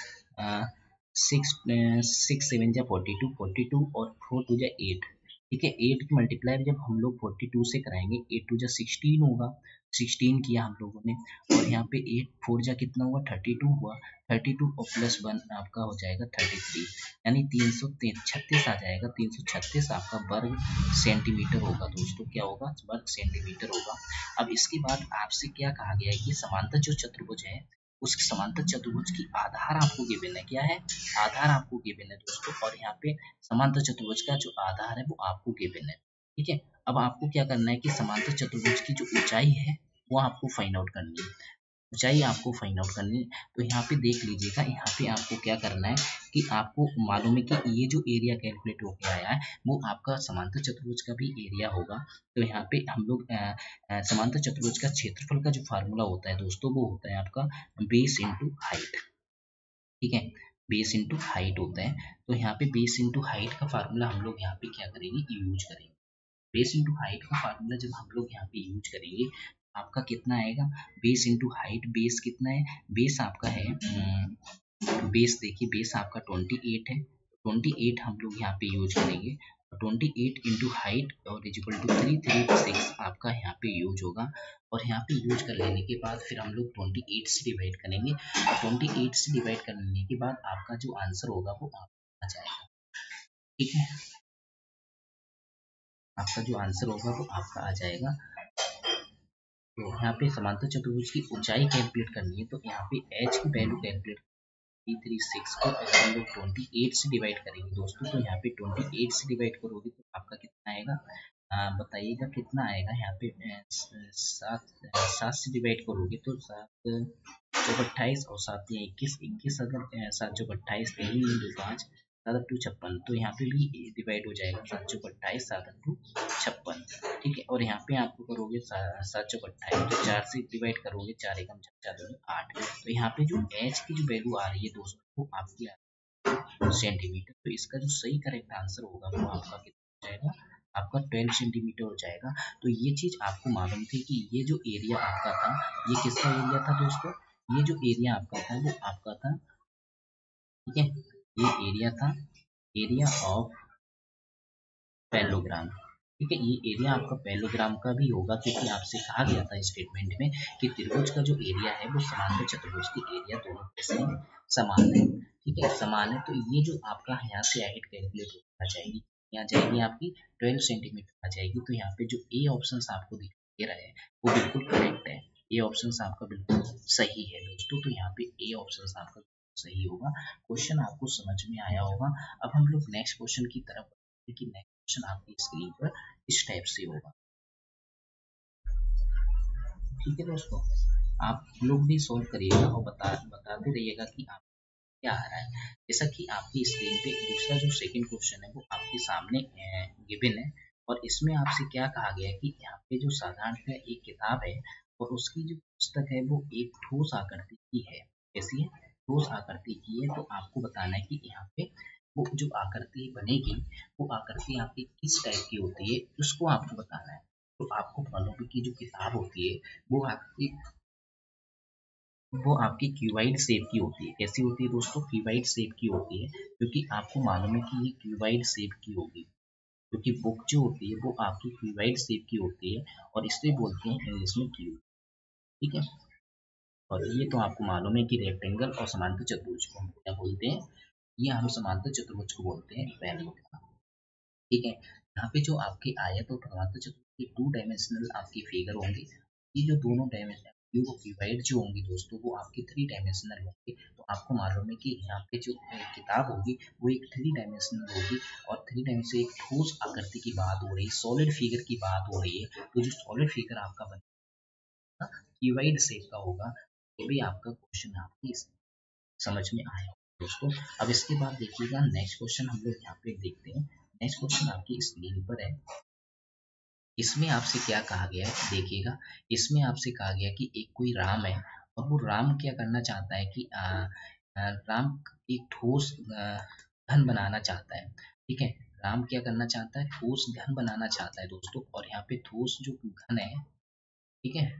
6 7 जा 42 42 और 4 2 जा 8। ठीक है, 8 की मल्टीप्लाई जब हम लोग 42 से कराएंगे 8 2 जा 16 होगा, 16 किया हम लोगों ने और यहाँ पे 8 4 जा कितना हुआ, 32 हुआ। 32 और प्लस 1 आपका हो जाएगा 33 यानी 336 आ जाएगा। 336 आपका वर्ग सेंटीमीटर होगा दोस्तों, क्या होगा, वर्ग सेंटीमीटर होगा। अब इसके बाद आपसे क्या कहा गया है कि समांतर जो चतुर्भुज है उस समांतर चतुर्भुज की आधार आपको गिवन है, क्या है, आधार आपको गिवन है दोस्तों। और यहाँ पे समांतर चतुर्भुज का जो आधार है वो आपको गिवन है। ठीक है, अब आपको क्या करना है कि समांतर चतुर्भुज की जो ऊंचाई है वो आपको फाइंड आउट करनी है, ऊंचाई आपको फाइंड आउट करनी है। तो यहाँ पे देख लीजिएगा, यहाँ पे आपको क्या करना है कि आपको मालूम है कि ये जो एरिया कैलकुलेट होके आया है वो आपका समांतर चतुर्भुज का भी एरिया होगा। तो यहाँ पे हम लोग समांतर चतुर्भुज का क्षेत्रफल का जो फार्मूला होता है दोस्तों वो होता है आपका बेस इंटू हाइट। ठीक है, बेस इंटू हाइट होता है। तो यहाँ पे बेस इंटू हाइट का फार्मूला हम लोग यहाँ पे क्या करेंगे, यूज करेंगे। बेस इंटू हाइट का फार्मूला जब हम लोग यहाँ पे यूज करेंगे, आपका कितना आएगा, बेस इंटू हाइट, बेस कितना है, बेस आपका है बेस देखिए, बेस आपका 28 है, 28 हम लोग यहाँ पे यूज करेंगे। 28 इंटू हाइट और इजिकल टू 336 आपका यहाँ पे यूज होगा। और यहाँ पे यूज कर लेने के बाद फिर हम लोग 28 से डिवाइड करेंगे, और 28 से डिवाइड करने के बाद आपका जो आंसर होगा वो आ जाएगा। ठीक है, आपका जो आंसर होगा वो आपका आ जाएगा। तो यहाँ पे समांतर चतुर्भुज की ऊंचाई कैलकुलेट करनी है, तो यहाँ पे h की वैल्यू कैलकुलेट 336 को अगर हम लोग 28 से डिवाइड करेंगे दोस्तों, तो यहाँ पे 28 से डिवाइड करोगे तो आपका कितना आएगा, बताइएगा कितना आएगा। यहाँ पे सात से डिवाइड करोगे तो 7 चौक 28 और 7 या 21, 21 अगर 7 चौक 28, 3 2 5 7 8 2 56, तो यहाँ पे भी डिवाइड हो जाएगा 7 चौक 28 7 8 2 56। ठीक है, और यहाँ पे आपको करोगे 7 चौक 28, तो 4 से डिवाइड करोगे, 4 एकम 4 8। तो यहाँ पे जो h की जो वैल्यू आ रही है दोस्तों वो आपकी सेंटीमीटर। तो इसका जो सही करेक्ट आंसर होगा वो आपका कितना हो जाएगा, आपका 12 सेंटीमीटर हो जाएगा। तो ये चीज आपको मालूम थी कि ये जो एरिया आपका था, ये किसका एरिया था दोस्तों, ये जो एरिया आपका था वो आपका था, ठीक है, ये एरिया था, एरिया ऑफ पैरेललोग्राम। ठीक है, ये एरिया आपका पैरेललोग्राम का भी होगा, क्योंकि आपसे कहा गया था स्टेटमेंट में कि त्रिभुज का जो एरिया है वो समांतर चतुर्भुज के एरिया दोनों कैसे समान है। ठीक है, समान है। तो ये जो आपका यहाँ से हाइट कैलकुलेट हो जाएगी, यहाँ जाएगी आपकी 12 सेंटीमीटर आ जाएगी। तो यहाँ पे जो ए ऑप्शन आपको दिखाई दे रहा है वो बिल्कुल करेक्ट है, ए ऑप्शन आपका बिल्कुल सही है दोस्तों। तो यहाँ पे ए ऑप्शन आपका सही होगा। क्वेश्चन आपको समझ में आया होगा। अब हम लोग नेक्स्ट क्वेश्चन की तरफ, कि नेक्स्ट क्वेश्चन आपकी स्क्रीन पर इस टाइप से होगा। ठीक है दोस्तों, आप लोग भी सोल्व करिएगा और बताते रहिएगा कि आप क्या आ रहा है। जैसा कि आपकी स्क्रीन पे दूसरा जो सेकंड क्वेश्चन है वो आपके सामने गिवन है, और इसमें आपसे क्या कहा गया है कि यहाँ पे जो साधारणतः एक किताब है और उसकी जो पुस्तक है वो एक ठोस आकृति की है। कैसी है, ठोस आकृति की है। तो आपको बताना है कि यहाँ पे वो जो आकृति बनेगी वो आकृति आपकी किस टाइप की होती है, उसको आपको बताना है। तो आपको मालूम है कि जो किताब होती है वो आपकी क्यूबाइड शेप की होती है। कैसी होती है दोस्तों, क्यूबाइड शेप की होती है, क्योंकि आपको मालूम है कि ये क्यूबाइड शेप की होगी, क्योंकि बुक जो होती है वो आपकी क्यूबाइड शेप की होती है, और इसलिए बोलते हैं इंग्लिश में क्यूब। ठीक है, और ये तो आपको मालूम है कि रेक्टेंगल और समांतर चतुर्भुज को हम क्या बोलते हैं, ये हम समांतर चतुर्भुज को बोलते हैं पैरेललोग्राम। ठीक है, यहाँ पे जो आपके आयत और समांतर चतुर्भुज के 2 डायमेंशनल आपके फिगर होंगे। ये जो दोनों डायमेंशनल क्यूब और क्यूबाइड जो होंगे दोस्तों वो आपके 3 डायमेंशनल होंगे। तो आपको मालूम है कि यहाँ पे जो किताब होगी वो एक 3 डायमेंशनल होगी, और 3 डायमेंशन से एक ठोस आकृति की बात हो रही है, सॉलिड फिगर की बात हो रही है। तो जो सॉलिड फिगर आपका बनेगा क्यूबाइड शेप का होगा। ये भी आपका क्वेश्चन आपकी समझ में आया दोस्तों। अब इसके बाद देखिएगा नेक्स्ट क्वेश्चन हम लोग यहाँ पे देखते हैं। नेक्स्ट क्वेश्चन आपकी स्क्रीन पर है। इसमें आपसे क्या कहा गया है देखिएगा, इसमें आपसे कहा गया कि एक कोई राम है, और वो राम क्या करना चाहता है कि राम एक ठोस घन बनाना चाहता है। ठीक है, राम क्या करना चाहता है, ठोस घन बनाना चाहता है दोस्तों। और यहाँ पे ठोस जो घन है, ठीक है,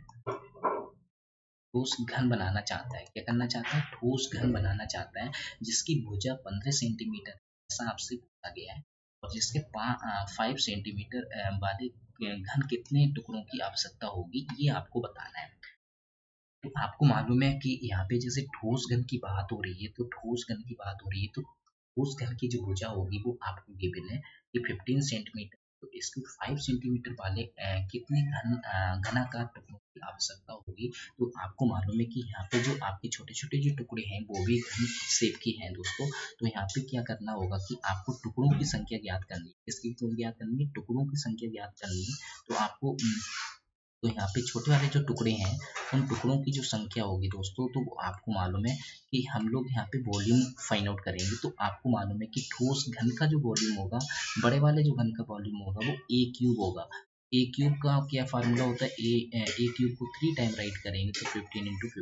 ठोस घन बनाना चाहता है, क्या करना चाहता है, ठोस घन बनाना चाहता है, जिसकी भुजा 15 सेंटीमीटर ऐसा आपसे पूछा गया है, और जिसके 5 सेंटीमीटर वाले घन कितने टुकड़ों की आवश्यकता होगी, ये आपको बताना है। तो आपको मालूम है कि यहाँ पे जैसे ठोस घन की बात हो रही है, तो ठोस घन की बात हो रही है, तो ठोस घन की जो भुजा होगी वो आपको गिवन है कि 15 सेंटीमीटर। तो इसको 5 सेंटीमीटर वाले कितने घनाकार टुकड़ों की आवश्यकता होगी। तो आपको मालूम है कि यहाँ पे जो आपके छोटे छोटे जो टुकड़े हैं वो भी घन शेप के हैं दोस्तों। तो यहाँ पे क्या करना होगा कि आपको टुकड़ों की संख्या ज्ञात करनी है। किसकी ज्ञात करनी है, टुकड़ों की संख्या ज्ञात करनी है। तो आपको तो यहाँ पे छोटे वाले जो टुकड़े हैं उन टुकड़ों की जो संख्या होगी दोस्तों, तो आपको मालूम है कि हम लोग यहाँ पे वॉल्यूम फाइंड आउट करेंगे। तो आपको मालूम है कि ठोस घन का जो वॉल्यूम होगा, बड़े वाले जो घन का वॉल्यूम होगा वो ए क्यूब होगा। ए क्यूब का क्या फार्मूला होता है, ए क्यूब को 3 टाइम राइट करेंगे तो 15 × 15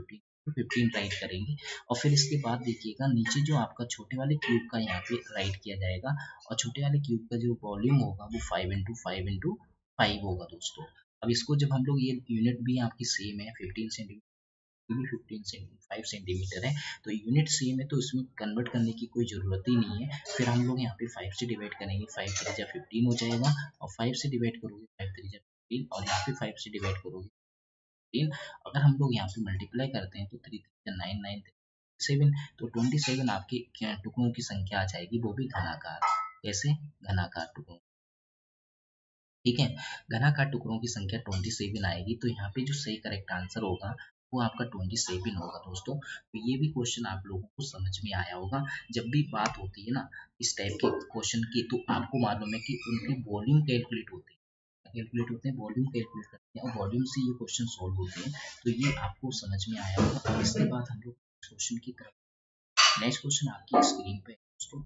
15 राइट करेंगे। और फिर इसके बाद देखिएगा नीचे जो आपका छोटे वाले क्यूब का यहाँ पे राइट किया जाएगा, और छोटे वाले क्यूब का जो वॉल्यूम होगा वो 5 × 5 × 5 होगा दोस्तों। अब इसको जब हम लोग, ये यूनिट भी आपकी सेम है, 15 सेंटीमीटर भी 5 सेंटीमीटर है, तो यूनिट सेम है तो इसमें कन्वर्ट करने की कोई ज़रूरत ही नहीं है। फिर हम लोग यहाँ पे 5 से डिवाइड करेंगे, 5 3 जा 15 हो जाएगा, और 5 से डिवाइड करोगे 5 3 जा 15, और यहाँ पे 5 से डिवाइड करोगे 15। अगर हम लोग यहाँ पे मल्टीप्लाई करते हैं तो 3 3 जा 9 9 7, तो 27 आपके टुकड़ों की संख्या आ जाएगी, वो भी घनाकार। कैसे? घनाकार टुकड़ों, ठीक है। घनाकार टुकड़ों की संख्या 27 आएगी, तो यहाँ पे जो सही करेक्ट आंसर होगा वो आपका 27 होगा दोस्तों। तो ये भी क्वेश्चन आप लोगों को समझ में आया होगा। जब भी बात होती है ना इस टाइप के क्वेश्चन की, तो आपको मालूम है कि उनकी वॉल्यूम कैलकुलेट होती है, वॉल्यूम कैलकुलेट करते हैं, और वॉल्यूम से ये क्वेश्चन सॉल्व होते हैं। तो ये आपको समझ में आया होगा। और इसके बाद हम लोग क्वेश्चन की तरफ, नेक्स्ट क्वेश्चन आपकी स्क्रीन पे दोस्तों,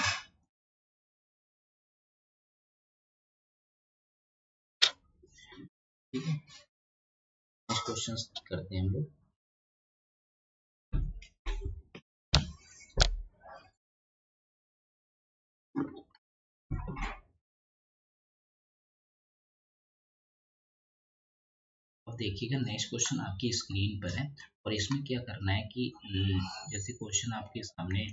ठीक है। नेक्स्ट क्वेश्चन करते हैं हम लोग। अब देखिएगा नेक्स्ट क्वेश्चन आपकी स्क्रीन पर है, और इसमें क्या करना है कि जैसे क्वेश्चन आपके सामने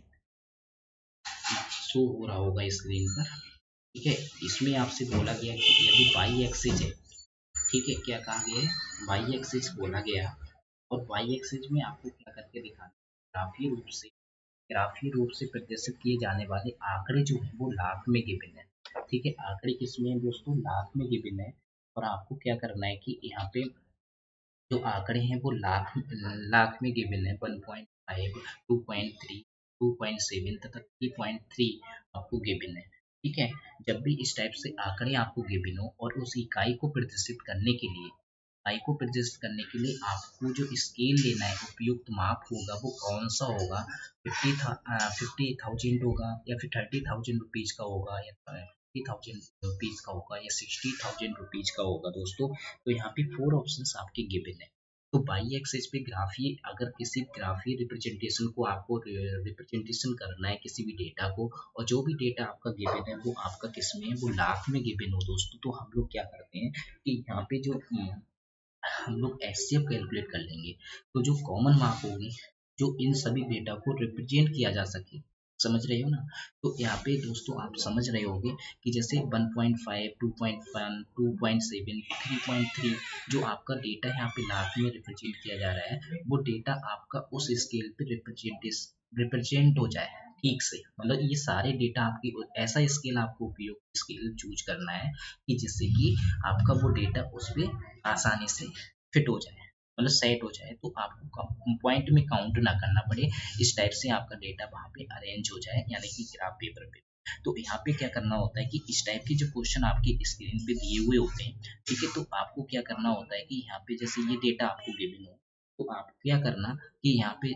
शो हो रहा होगा स्क्रीन पर, ठीक है। इसमें आपसे बोला गया कि यदि वाई एक्सिस है, ठीक है, क्या कहा गया है, वाई एक्सिस बोला गया, और वाई एक्सिस में आपको क्या करके दिखाना, ग्राफीय रूप से प्रदर्शित किए जाने वाले आंकड़े जो है वो लाख में गिवन है, ठीक है। आंकड़े किसमें है दोस्तों? लाख में गिवन है। और आपको क्या करना है कि यहाँ पे जो आंकड़े हैं वो लाख लाख में गिवन है, 1.5, 2.3, 2.7 तथा 3.3 आपको गिवन है, ठीक है। जब भी इस टाइप से आंकड़े आपको गिवन हो, और उस इकाई को प्रदर्शित करने के लिए, आपको जो स्केल लेना है, उपयुक्त माप होगा वो कौन सा होगा? 50,000 होगा, या फिर 30,000 रुपीज का होगा, या 50,000 रुपीज का होगा, या 60,000 रुपीज का होगा दोस्तों। तो यहाँ पे 4 ऑप्शंस आपके गिवन है। तो बाई एक्सिस पे ग्राफीय, अगर किसी ग्राफीय रिप्रेजेंटेशन को आपको रिप्रेजेंटेशन करना है किसी भी डेटा को, और जो भी डेटा आपका गिवन है वो आपका किस में है, वो लाख में गिवन हो दोस्तों, तो हम लोग क्या करते हैं कि यहाँ पे जो हम लोग एचसीएफ कैलकुलेट कर लेंगे। तो जो कॉमन मार्क होगी, जो इन सभी डेटा को रिप्रेजेंट किया जा सके, समझ रहे हो ना। तो यहाँ पे दोस्तों आप समझ रहे होगे कि जैसे 1.5, 2.1, 2.7, 3.3 जो आपका डेटा यहाँ पे लाख में रिप्रेजेंट किया जा रहा है, वो डेटा आपका उस स्केल पे रिप्रेजेंट हो जाए ठीक से। मतलब ये सारे डेटा आपकी, ऐसा स्केल आपको उपयोग स्केल चूज करना है कि जिससे कि आपका वो डेटा उस पर आसानी से फिट हो जाए, मतलब सेट हो जाए, तो आपको पॉइंट में काउंट ना करना पड़े, इस टाइप से आपका डेटा वहाँ पे अरेंज हो जाए, यानी कि ग्राफ पेपर पे। तो यहाँ पे क्या करना होता है कि इस टाइप के जो क्वेश्चन आपकी स्क्रीन पे दिए हुए होते हैं, ठीक है, तो आपको क्या करना होता है कि यहाँ पे जैसे ये डेटा आपको गिवन हो, तो आप क्या करना कि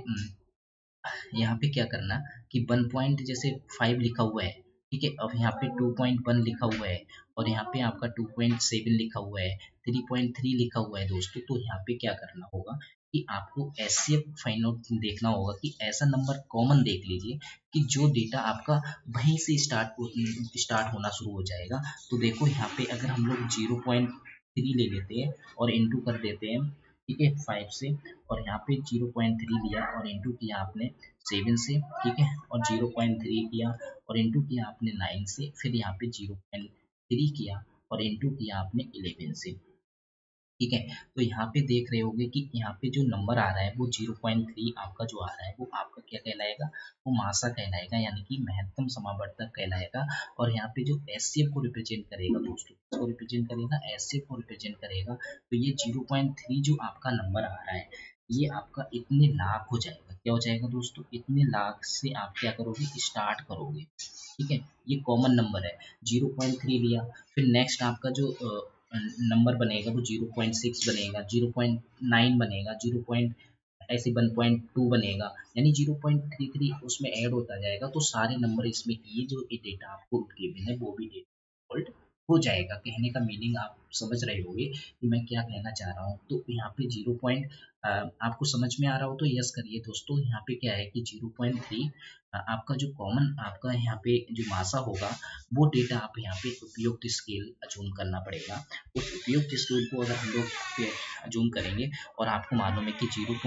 यहाँ पे क्या करना कि 1 पॉइंट जैसे 5 लिखा हुआ है, ठीक है। अब यहाँ पे 2.1 लिखा हुआ है, और यहाँ पे आपका 2.7 लिखा हुआ है, 3.3 लिखा हुआ है दोस्तों। तो यहाँ पे क्या करना होगा कि आपको एचसीएफ फाइंड आउट देखना होगा कि ऐसा नंबर कॉमन देख लीजिए कि जो डेटा आपका वहीं से स्टार्ट होना शुरू हो जाएगा। तो देखो यहाँ पे अगर हम लोग 0.3 ले लेते हैं और इंटू कर देते हैं, ठीक है, 5 से, और यहाँ पे 0.3 लिया और इंटू किया आपने 7 से, ठीक है, और 0.3 किया और इंटू किया आपने 9 से, फिर यहाँ पे 0.3 किया और इंटू किया आपने 11 से, ठीक है। तो यहाँ पे देख रहे होगे कि यहाँ पे जो नंबर आ रहा है वो 0.3 आपका जो आ रहा है वो आपका क्या कहलाएगा, वो मासा कहलाएगा, यानी कि महत्तम समावर्तक कहलाएगा। और यहाँ पे जो एचसीएफ को रिप्रेजेंट करेगा दोस्तों, इसको रिप्रेजेंट करेगा, एचसीएफ को रिप्रेजेंट करेगा, तो ये 0.3 जो आपका नंबर आ रहा है ये आपका इतने लाख हो जाएगा। क्या हो जाएगा दोस्तों? इतने लाख से आप क्या करोगे, स्टार्ट करोगे, ठीक है। ये कॉमन नंबर है, 0.3 लिया, फिर नेक्स्ट आपका जो नंबर बनेगा वो 0.6 बनेगा, 0.9 बनेगा, 0. ऐसे 1.2 बनेगा, यानी 0.33 उसमें ऐड होता जाएगा। तो सारे नंबर इसमें, ये जो डेटा आपको गिवन है वो भी डेटा हो जाएगा। कहने का मीनिंग आप समझ रहे होंगे कि मैं क्या कहना चाह रहा हूँ। तो यहाँ पे 0 आपको समझ में आ रहा हो तो यस करिए दोस्तों। यहाँ पे क्या है कि 0.3 आपका जो कॉमन आपका यहाँ पे जो मासा होगा वो डेटा आप यहाँ पे उपयुक्त स्केल अजूम करना पड़ेगा। उस उपयुक्त स्केल को अगर हम लोग अजूम करेंगे और आपको मालूम है कि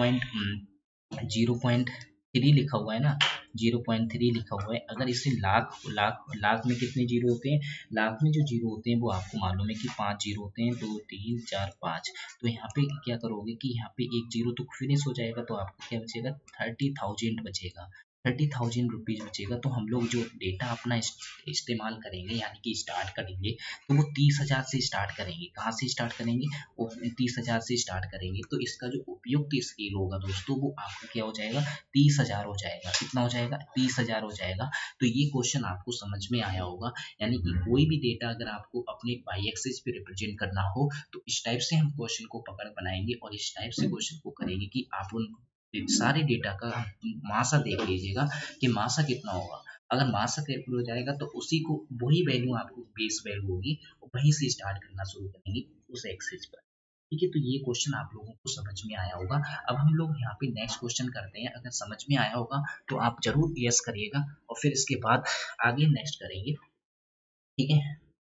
0.3 लिखा हुआ है ना, 0.3 लिखा हुआ है। अगर इसे लाख लाख लाख में कितने जीरो होते हैं, लाख में जो जीरो होते हैं वो आपको मालूम है कि 5 जीरो होते हैं, 2 3 4 5। तो यहाँ पे क्या करोगे कि यहाँ पे एक जीरो तो फिनिश हो जाएगा, तो आपको क्या बचेगा, 30,000 बचेगा, 30,000 रुपीज बचेगा। तो हम लोग जो डेटा अपना इस्तेमाल करेंगे यानी कि स्टार्ट करेंगे, तो वो 30,000 से स्टार्ट करेंगे। कहाँ से स्टार्ट करेंगे, वो 30,000 से स्टार्ट करेंगे। तो इसका जो उपयुक्त स्केल होगा दोस्तों वो आपका क्या हो जाएगा, 30,000 हो जाएगा। कितना हो जाएगा, 30,000 हो जाएगा। तो ये क्वेश्चन आपको समझ में आया होगा। यानी कि कोई भी डेटा अगर आपको अपने वाई एक्सिस पे रिप्रेजेंट करना हो तो इस टाइप से हम क्वेश्चन को पकड़ बनाएंगे और इस टाइप से क्वेश्चन को करेंगे कि आप उन सारे डेटा का मासा देख लीजिएगा कि मासा कितना होगा। अगर मासा कैलकुलेट हो जाएगा तो उसी को वही वैल्यू आपको बेस वैल्यू होगी, वहीं से स्टार्ट करना शुरू करेंगे उस एक्सिस पर। ठीक है, तो ये क्वेश्चन आप लोगों को समझ में आया होगा। अब हम लोग यहाँ पे नेक्स्ट क्वेश्चन करते हैं। अगर समझ में आया होगा तो आप जरूर यस करिएगा और फिर इसके बाद आगे नेक्स्ट करेंगे। ठीक है,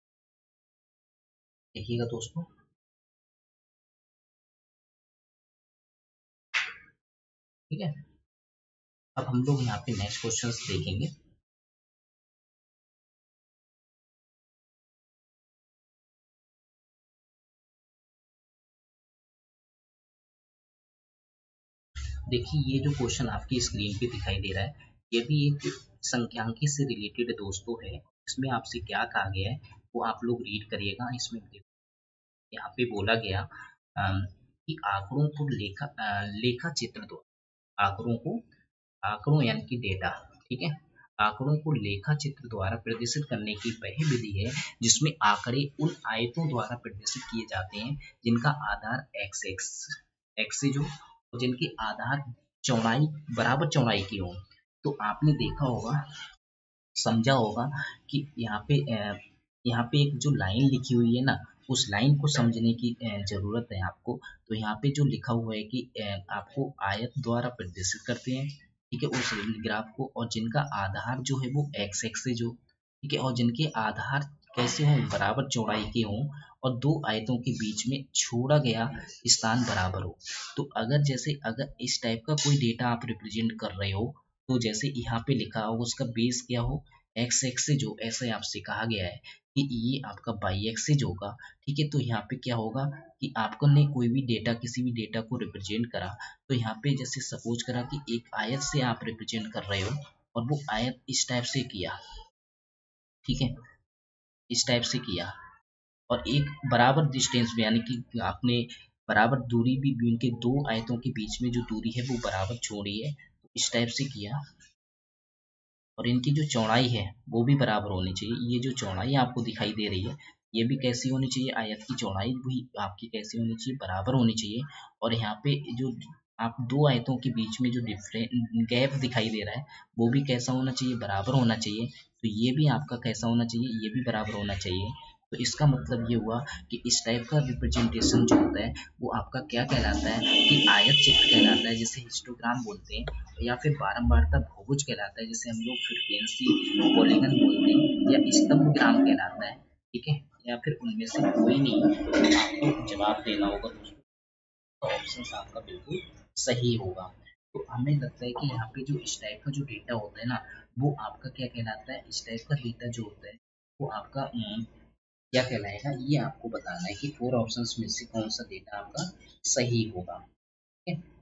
देखिएगा दोस्तों। ठीक है, अब हम लोग यहाँ पे नेक्स्ट क्वेश्चन देखेंगे। देखिए, ये जो क्वेश्चन आपकी स्क्रीन पे दिखाई दे रहा है ये भी एक संख्यांकी से रिलेटेड दोस्तों है। इसमें आपसे क्या कहा गया है वो आप लोग रीड करिएगा। इसमें यहाँ पे बोला गया कि आंकड़ों को लेखा चित्र दो। आंकड़ों को, आंकड़ों यानी कि डेटा, ठीक है, आंकड़ों को लेखा चित्र द्वारा प्रदर्शित करने की वह विधि है जिसमें आंकड़े उन आयतों द्वारा प्रदर्शित किए जाते हैं जिनका आधार एक्स एक्स एक्सिस हो और जिनके आधार चौड़ाई बराबर चौड़ाई की हो। तो आपने देखा होगा, समझा होगा कि यहाँ पे एक जो लाइन लिखी हुई है ना, उस लाइन को समझने की ज़रूरत है आपको। तो यहाँ पे जो लिखा हुआ है कि आपको आयत द्वारा प्रदर्शित करते हैं, ठीक है, उस ग्राफ को, और जिनका आधार जो है वो एक्स एक्सिस हो, ठीक है, और जिनके आधार कैसे हों, बराबर चौड़ाई के हों, और दो आयतों के बीच में छोड़ा गया स्थान बराबर हो। तो अगर जैसे अगर इस टाइप का कोई डेटा आप रिप्रेजेंट कर रहे हो, तो जैसे यहाँ पे लिखा हो उसका बेस क्या हो, एक्स एक्सिस जो, ऐसे आपसे कहा गया है कि ये आपका वाई एक्सिस होगा। ठीक है, तो यहाँ पे क्या होगा कि आपको ने कोई भी डेटा, किसी भी डेटा को रिप्रेजेंट करा, तो यहाँ पे जैसे सपोज करा कि एक आयत से आप रिप्रेजेंट कर रहे हो और वो आयत इस टाइप से किया, ठीक है, इस टाइप से किया, और एक बराबर डिस्टेंस में, यानी कि आपने बराबर दूरी भी उनके दो आयतों के बीच में जो दूरी है वो बराबर छोड़ी है, तो इस टाइप से किया, और इनकी जो चौड़ाई है वो भी बराबर होनी चाहिए। ये जो चौड़ाई आपको दिखाई दे रही है ये भी कैसी होनी चाहिए, आयत की चौड़ाई भी आपकी कैसी होनी चाहिए, बराबर होनी चाहिए। और यहाँ पे जो आप दो आयतों के बीच में जो डिफरेंट गैप दिखाई दे रहा है वो भी कैसा होना चाहिए, बराबर होना चाहिए। तो ये भी आपका कैसा होना चाहिए, ये भी बराबर होना चाहिए। तो इसका मतलब ये हुआ कि इस टाइप का रिप्रेजेंटेशन जो होता है वो आपका क्या कहलाता है, कि आयत चित्र कहलाता है, जिसे हिस्टोग्राम बोलते हैं, या फिर बारंबारता बहुभुज कहलाता है, जिसे हम लोग फ्रीक्वेंसी पॉलीगन बोलते हैं, या स्तंभ ग्राम कहलाता है। ठीक है, या फिर उनमें से कोई नहीं। आपको जवाब देना होगा दोस्तों, तो ऑप्शन आपका बिल्कुल सही होगा। तो हमें लगता है कि यहाँ पे जो इस टाइप का जो डेटा होता है ना, वो आपका क्या कहलाता है, इस टाइप का डेटा जो होता है वो आपका क्या कहलाएगा, ये आपको बताना है कि फोर ऑप्शंस में से कौन सा डेटा आपका सही होगा। ठीक है,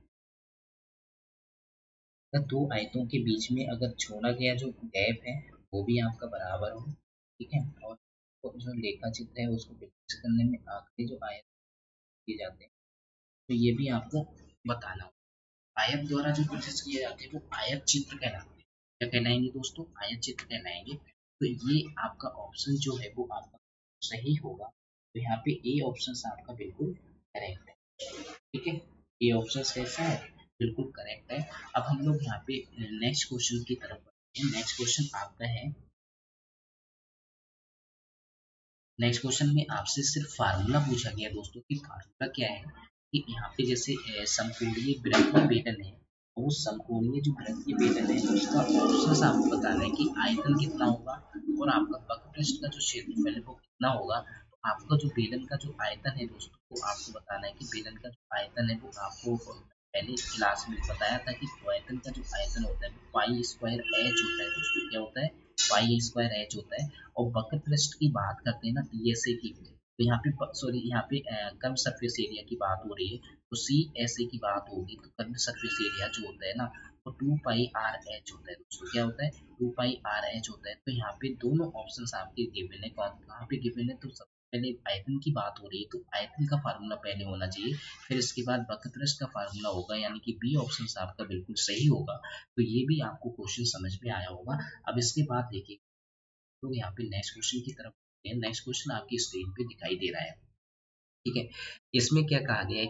अगर दो आयतों के बीच में अगर छोड़ा गया जो गैप है वो भी आपका बराबर हो, ठीक है, और तो जो लेखा चित्र है उसको विकसित करने में आखिरी जो आयत किए जाते हैं तो ये भी आपको बताना हो। आयत द्वारा जो प्रोसेस किए जाते हैं वो आयत चित्र कहलाते हैं। क्या कहलाएंगे दोस्तों, आयत चित्र कहलाएंगे। तो ये आपका ऑप्शन जो है वो आपका सही होगा। तो यहाँ पे ए ऑप्शन आपका बिल्कुल करेक्ट है। ठीक है, ये ऑप्शन कैसा है, बिल्कुल करेक्ट है। अब हम लोग यहाँ पे नेक्स्ट क्वेश्चन की तरफ बढ़ते हैं। नेक्स्ट क्वेश्चन आपका है नेक्स्ट क्वेश्चन में आपसे सिर्फ फार्मूला पूछा गया दोस्तों कि फार्मूला क्या है, कि यहाँ पे जैसे समकोणीय वृत्तीय बेलन है, वो समकोणीय जो वृत्तीय बेलन है उसका ऑप्शन आपको बताना है कि आयतन कितना होगा और आपका वक्रपृष्ठ का जो क्षेत्रफल है वो कितना होगा। तो आपका जो बेलन का जो आयतन है दोस्तों, वो आपको बताना है कि बेलन का जो आयतन है वो आपको पहले क्लास में बताया था कि आयतन का जो आयतन होता है वो पाई स्क्वायर एच होता है दोस्तों। क्या होता है? पाई स्क्वायर एच होता है। और वक्र पृष्ठ की बात करते हैं ना डीएसए की, तो यहाँ पे सॉरी यहाँ पे कर्व सरफेस एरिया की बात हो रही है, तो सी एस ए की बात होगी, तो कर्व सरफेस एरिया जो होता है ना वो 2 पाई आर एच होता है दोस्तों। क्या होता है? 2 पाई आर एच होता है। तो यहाँ पे दोनों ऑप्शन आपके गिवन है, कहाँ पे गिवन है? तो सबसे पहले आयतन की बात हो रही है तो आयतन का फार्मूला पहले होना चाहिए, फिर इसके बाद वक्र पृष्ठ का फार्मूला होगा, यानी कि बी ऑप्शन आपका बिल्कुल सही होगा। तो ये भी आपको क्वेश्चन समझ में आया होगा। अब इसके बाद देखिए तो यहाँ पे नेक्स्ट क्वेश्चन की तरफ, नेक्स्ट क्वेश्चन आपकी स्क्रीन पे दिखाई दे रहा है। ठीक है, इसमें क्या कहा गया है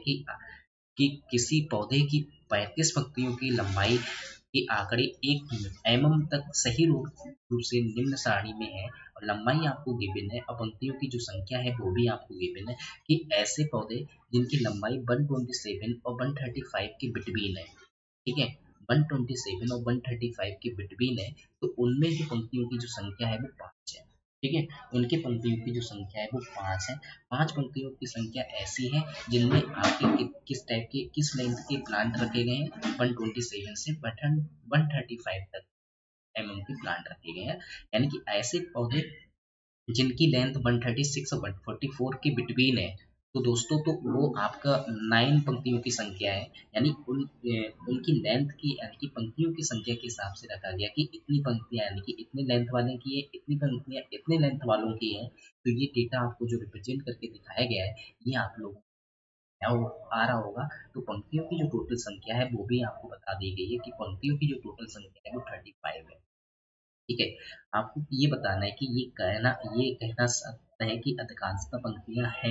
कि किसी पौधे की 35 पंक्तियों की लंबाई के आंकड़े 1 mm तक सही रूप से निम्न सारणी में है, और लंबाई आपको गिवन है और पंक्तियों की जो संख्या है वो भी आपको गिवन है, कि ऐसे पौधे जिनकी लंबाई 127 और 135 के बिटवीन है। ठीक है, 127 और 135 के बिटवीन है, तो उनमें जो पंक्तियों की जो संख्या है वो 5 है। ठीक है, उनके पंक्तियों की जो संख्या है वो 5 है। 5 पंक्तियों की संख्या ऐसी है जिनमें आपके किस टाइप के किस लेंथ के प्लांट रखे गए हैं, 127 से 135 तक के प्लांट रखे गए हैं, यानी कि ऐसे पौधे जिनकी लेंथ 136 और 144 के बिटवीन है। तो दोस्तों तो वो आपका 9 पंक्तियों की संख्या है, यानी उनकी लेंथ की यानी कि पंक्तियों की संख्या के हिसाब से रखा गया कि इतनी पंक्तियां यानी कि इतने लेंथ वाले की है, इतनी पंक्तियां इतने लेंथ वालों की है। तो ये डेटा आपको जो रिप्रेजेंट करके दिखाया गया है, ये आप लोगों को आ रहा होगा। तो पंक्तियों की जो टोटल संख्या है वो भी आपको बता दी गई है कि पंक्तियों की जो टोटल संख्या है वो 35 है। ठीक है, आपको ये बताना है कि ये कहना सकता है कि अधिकांशतः पंक्तियां हैं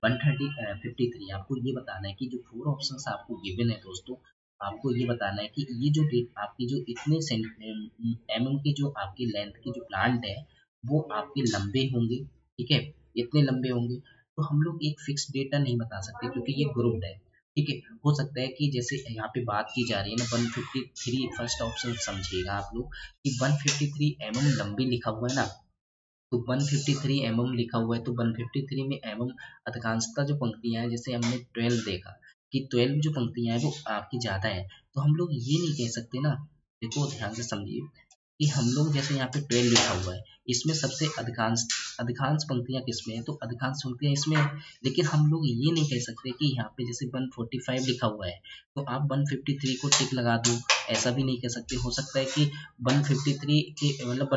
153। आपको ये बताना है कि जो 4 ऑप्शंस आपको गिवन है दोस्तों, आपको ये बताना है कि ये जो डेट आपकी जो इतने mm के जो आपकी लेंथ के जो प्लांट है वो आपके लंबे होंगे। ठीक है, इतने लंबे होंगे। तो हम लोग एक फिक्स डेटा नहीं बता सकते क्योंकि ये ग्रुप्ड है। ठीक है, हो सकता है कि जैसे यहाँ पे बात की जा रही है ना 153, फर्स्ट ऑप्शन समझिएगा आप लोग कि 153 लंबी लिखा हुआ है ना, तो 153 लिखा हुआ है, तो 153 में अधिकांशतः जो पंक्तियां हैं, जैसे हमने 12 देखा कि 12 जो पंक्तियां हैं वो आपकी ज्यादा है। तो हम लोग ये नहीं कह सकते ना, देखो ध्यान से समझिए कि हम लोग जैसे यहाँ पे 12 लिखा हुआ है, इसमें सबसे अधिकांश अधिकांश पंक्तियां किसमें है, तो अधिकांश पंक्तियां इसमें है। लेकिन हम लोग ये नहीं कह सकते कि यहाँ पे जैसे 145 लिखा हुआ है तो आप 153 को टिक लगा दो, ऐसा भी नहीं कह सकते। हो सकता है कि 153 के मतलब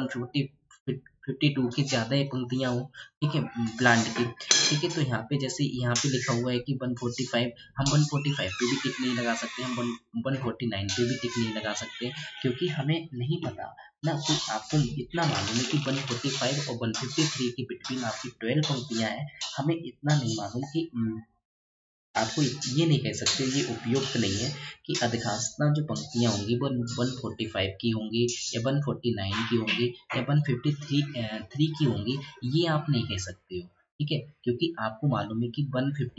152 की ज़्यादा पंक्तियाँ हो। ठीक है, प्लांट की। ठीक है, तो यहाँ पे जैसे यहाँ पे लिखा हुआ है कि 145, हम 145 पे भी टिक नहीं लगा सकते, हम 149 पे भी टिक नहीं लगा सकते, क्योंकि हमें नहीं पता ना। तो आपको इतना मालूम है कि 145 और 153 के बिटवीन आपकी 12 पंक्तियां हैं। हमें इतना नहीं मालूम कि आपको ये नहीं कह सकते, ये उपयुक्त नहीं है कि अधिकांशतः जो पंक्तियां होंगी वो 145 की होंगी या 149 की होंगी या 153 की होंगी, ये आप नहीं कह सकते हो। ठीक है, क्योंकि आपको मालूम है कि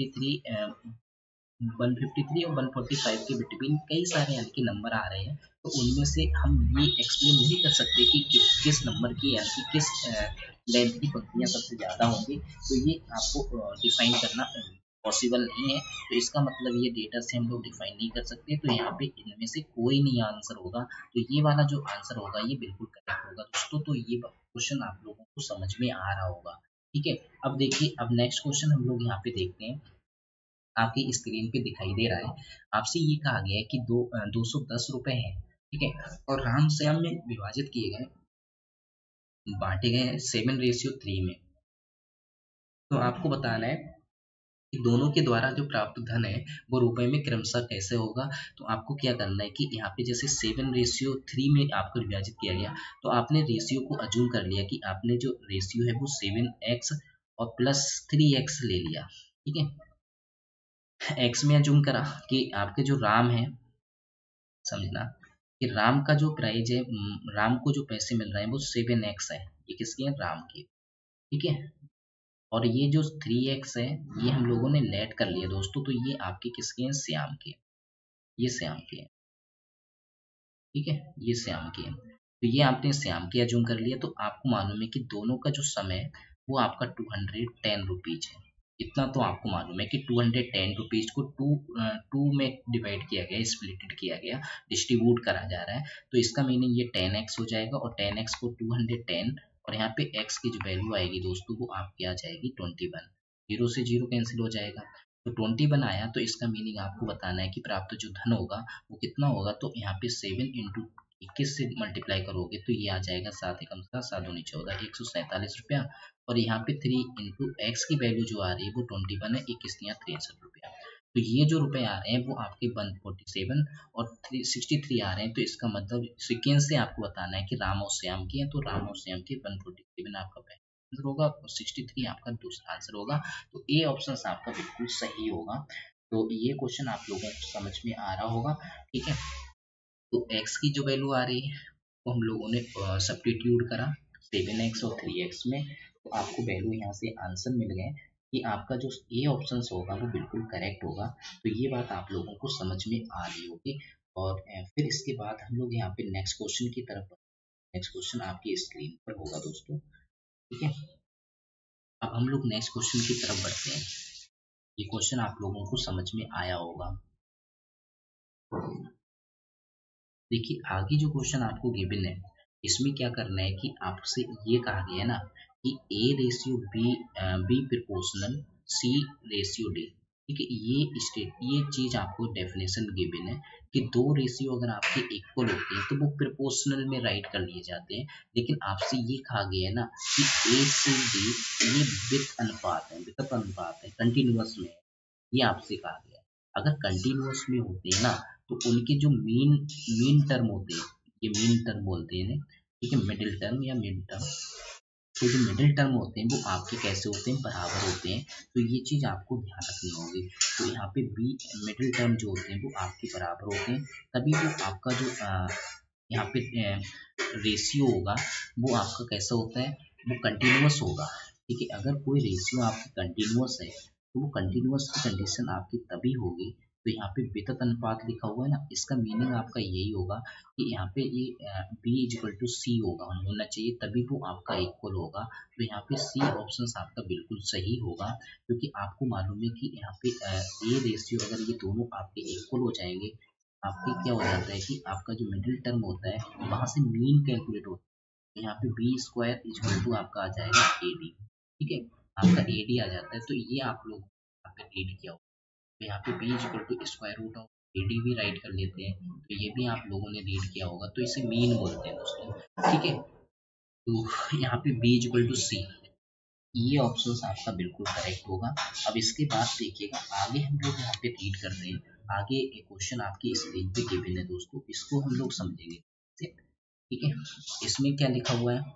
153 और 145 के बिटवीन कई सारे यानी कि नंबर आ रहे हैं, तो उनमें से हम ये एक्सप्लेन नहीं कर सकते कि किस नंबर की यानी कि किस लेंथ की पंक्तियां सबसे ज़्यादा होंगी। तो ये आपको डिफाइन करना पॉसिबल नहीं है। तो इसका मतलब ये डेटा से हम लोग डिफाइन नहीं कर सकते, तो यहाँ पे इनमें से कोई नहीं आंसर होगा। तो ये वाला जो आंसर होगा ये बिल्कुल करेक्ट होगा दोस्तों। तो ये क्वेश्चन आप लोगों को समझ में आ रहा होगा। ठीक है, अब देखिए, अब नेक्स्ट क्वेश्चन हम लोग यहाँ पे देखते हैं, आपकी स्क्रीन पे दिखाई दे रहा है। आपसे ये कहा गया है कि 210 रुपए है। ठीक है, और राम श्याम में विभाजित किए गए, बांटे गए हैं 7:3 में। तो आपको बताना है कि दोनों के द्वारा जो प्राप्त धन है वो रुपए में क्रमशः कैसे होगा। तो आपको क्या करना है कि यहाँ पे जैसे 7:3 में आपको विभाजित किया गया, तो आपने रेशियो को अज्यूम कर लिया कि आपने जो रेशियो है वो 7x और +3x ले लिया। ठीक है, एक्स में अज्यूम करा कि आपके जो राम है, समझना कि राम का जो प्राइस है, राम को जो पैसे मिल रहे हैं वो 7x है, ये किसके हैं, राम के। ठीक है, और ये जो 3x है ये हम लोगों ने लेट कर लिया दोस्तों, तो ये आपके किसके हैं, श्याम के, ये श्याम के हैं, ठीक है, ये श्याम के हैं। तो ये आपने श्याम के अज्यूम कर लिया, तो आपको मालूम है कि दोनों का जो समय है वो आपका 210 रुपीज है। इतना तो आपको मालूम है कि 210 रुपीज को टू में डिवाइड किया गया, स्प्लिटेड किया गया, डिस्ट्रीब्यूट करा जा रहा है। तो इसका मीनिंग ये 10x हो जाएगा, और 10x को 210, और यहाँ पे x की जो वैल्यू आएगी दोस्तों वो आपकी आ जाएगी 21। जीरो से जीरो कैंसिल हो जाएगा, तो 21 आया, तो इसका मीनिंग आपको बताना है कि प्राप्त जो धन होगा वो कितना होगा। तो यहाँ पे 7 × 21 से मल्टीप्लाई करोगे तो ये आ जाएगा 7 एकम 7, 7 दूनी 14, 147 रुपया। और यहाँ पे 3 × x की वैल्यू जो आ रही है वो 21 है, 21×63 रुपया। तो ये जो रुपए आ रहे हैं वो आपके 147 और 363 आ रहे हैं। तो इसका मतलब सिक्वेंस से आपको बताना है कि राम और श्याम की है, तो राम और श्याम के 147 आपका पहला आंसर होगा और 63 आपका दूसरा आंसर होगा। तो ए ऑप्शन आपका बिल्कुल सही होगा। तो ये क्वेश्चन आप लोगों को समझ में आ रहा होगा, ठीक है। तो x की जो वैल्यू आ रही है वो हम लोगों ने सब्स्टिट्यूट करा 7x और 3x में, तो आपको वैल्यू यहाँ से आंसर मिल गए कि आपका जो ए ऑप्शन होगा वो बिल्कुल करेक्ट होगा। तो ये बात आप लोगों को समझ में आ रही होगी। और फिर इसके बाद हम लोग यहाँ पे नेक्स्ट क्वेश्चन की तरफ, नेक्स्ट क्वेश्चन आपकी स्क्रीन पर होगा दोस्तों, ठीक है। अब हम लोग नेक्स्ट क्वेश्चन की तरफ बढ़ते हैं। ये क्वेश्चन आप लोगों को समझ में आया होगा। देखिए आगे जो क्वेश्चन आपको गिवन है इसमें क्या करना है कि आपसे ये कहा गया है ना कि A/B प्रोपोर्शनल C/D, ठीक है। ये चीज आपको डेफिनेशन गिवन है कि दो रेशियो अगर आपके इक्वल होते हैं तो वो प्रोपोर्शनल में राइट कर लिए जाते हैं। लेकिन आपसे ये कहा गया है ना कि A से D ये वित्त अनुपात है, कंटिन्यूअस में है, ये आपसे कहा गया है। अगर कंटिन्यूअस में होते हैं ना तो उनके जो मीन टर्म होते हैं, ये मीन टर्म बोलते हैं, ठीक है, मिडिल टर्म या मिड टर्म, तो जो मिडिल टर्म होते हैं वो आपके कैसे होते हैं, बराबर होते हैं। तो ये चीज आपको ध्यान रखनी होगी। तो यहाँ पे बी मिडिल टर्म जो होते हैं वो आपके बराबर होते हैं, तभी वो आपका जो यहाँ पे रेशियो होगा वो आपका कैसा होता है, वो कंटिन्यूअस होगा, ठीक है। अगर कोई रेशियो आपकी कंटिन्यूअस है तो वो कंटिन्यूअस की कंडीशन आपकी तभी होगी। तो यहाँ पे वितत अनुपात लिखा हुआ है ना, इसका मीनिंग आपका यही होगा कि यहाँ पे ये B=C होना चाहिए, तभी वो आपका इक्वल होगा। तो यहाँ पे सी ऑप्शन आपका बिल्कुल सही होगा, क्योंकि आपको मालूम है कि यहाँ पे ए रेशियो अगर ये दोनों आपके इक्वल हो जाएंगे, आपके क्या हो जाता है कि आपका जो मिडिल टर्म होता है वहां से मीन कैलकुलेट होता है। तो यहाँ पे B² आपका आ जाएगा AD, ठीक है, आपका AD आ जाता है। तो ये आप लोग यहाँ पे रीड किया हो, तो यहाँ पे B=√AD भी राइट कर लेते हैं, तो ये भी आप लोगों ने रीड किया होगा। तो इसे मीन बोलते हैं दोस्तों, ठीक है। तो यहाँ पे B=C, ये ऑप्शन आपका बिल्कुल करेक्ट होगा। अब इसके बाद देखिएगा आगे हम लोग यहाँ पे रीड कर रहे हैं, आगे एक क्वेश्चन आपकी स्क्रीन पे गिवन है दोस्तों, इसको हम लोग समझेंगे, ठीक है। इसमें क्या लिखा हुआ है,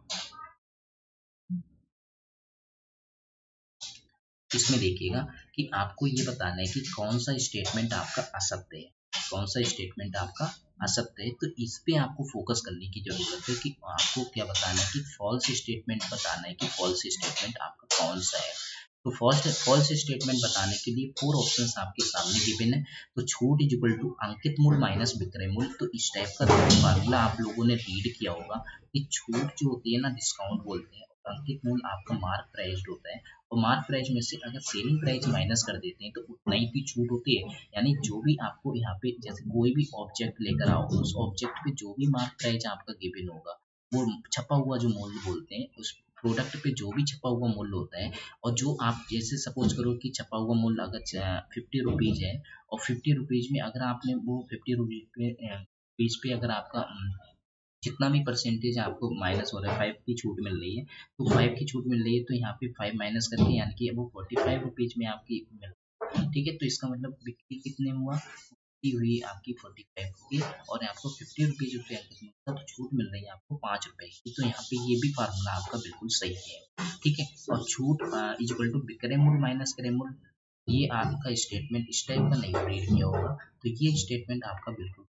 इसमें देखिएगा कि आपको ये बताना है कि कौन सा स्टेटमेंट आपका असत्य है, कौन सा स्टेटमेंट आपका असत्य है। तो इस पे आपको फोकस करने की जरूरत है कि आपको क्या बताना है कि फॉल्स स्टेटमेंट बताना है कि फॉल्स स्टेटमेंट आपका कौन सा है। तो फॉल्स स्टेटमेंट बताने के लिए 4 ऑप्शंस आपके सामने गिवन है। तो छूट = अंकित मूल्य माइनस विक्रय मूल्य। तो इस टाइप का फार्मूला आप लोगों ने रीड किया होगा कि छूट जो होती है ना डिस्काउंट बोलते हैं, और अंकित मूल्य आपका मार्क प्राइस होता है, और मार्क प्राइस में से अगर सेलिंग प्राइस माइनस कर देते हैं तो उतना ही की छूट होती है। यानी जो भी आपको यहाँ पे जैसे कोई भी ऑब्जेक्ट लेकर आओ, उस ऑब्जेक्ट पे जो भी मार्क प्राइस आपका गिवन होगा वो छपा हुआ जो मूल्य बोलते हैं, उस प्रोडक्ट पे जो भी छपा हुआ मूल्य होता है, और जो आप जैसे सपोज करो कि छपा हुआ मूल्य अगर 50 रुपीज है, और 50 रुपीज में अगर आपने वो 50 रुपीज पे अगर आपका जितना भी परसेंटेज आपको माइनस हो रहा है, 5 की छूट मिल रही है, तो 5 की छूट मिल रही है, तो यहाँ पे 5 माइनस करके यानी कि वो 45 रुपीज में आपकी मिल रही है, ठीक है। तो इसका मतलब बिक्री कितने में हुआ, हुई आपकी 45 की, और आपको 50 रुपीज तो छूट मिल रही है आपको 5 रुपए की। तो यहाँ पे ये भी फार्मूला आपका बिल्कुल सही है, ठीक है। और छूट = विक्रय मूल्य माइनस क्रय मूल्य, ये आपका स्टेटमेंट इस टाइप का नहीं रीड किया होगा, तो ये स्टेटमेंट आपका बिल्कुल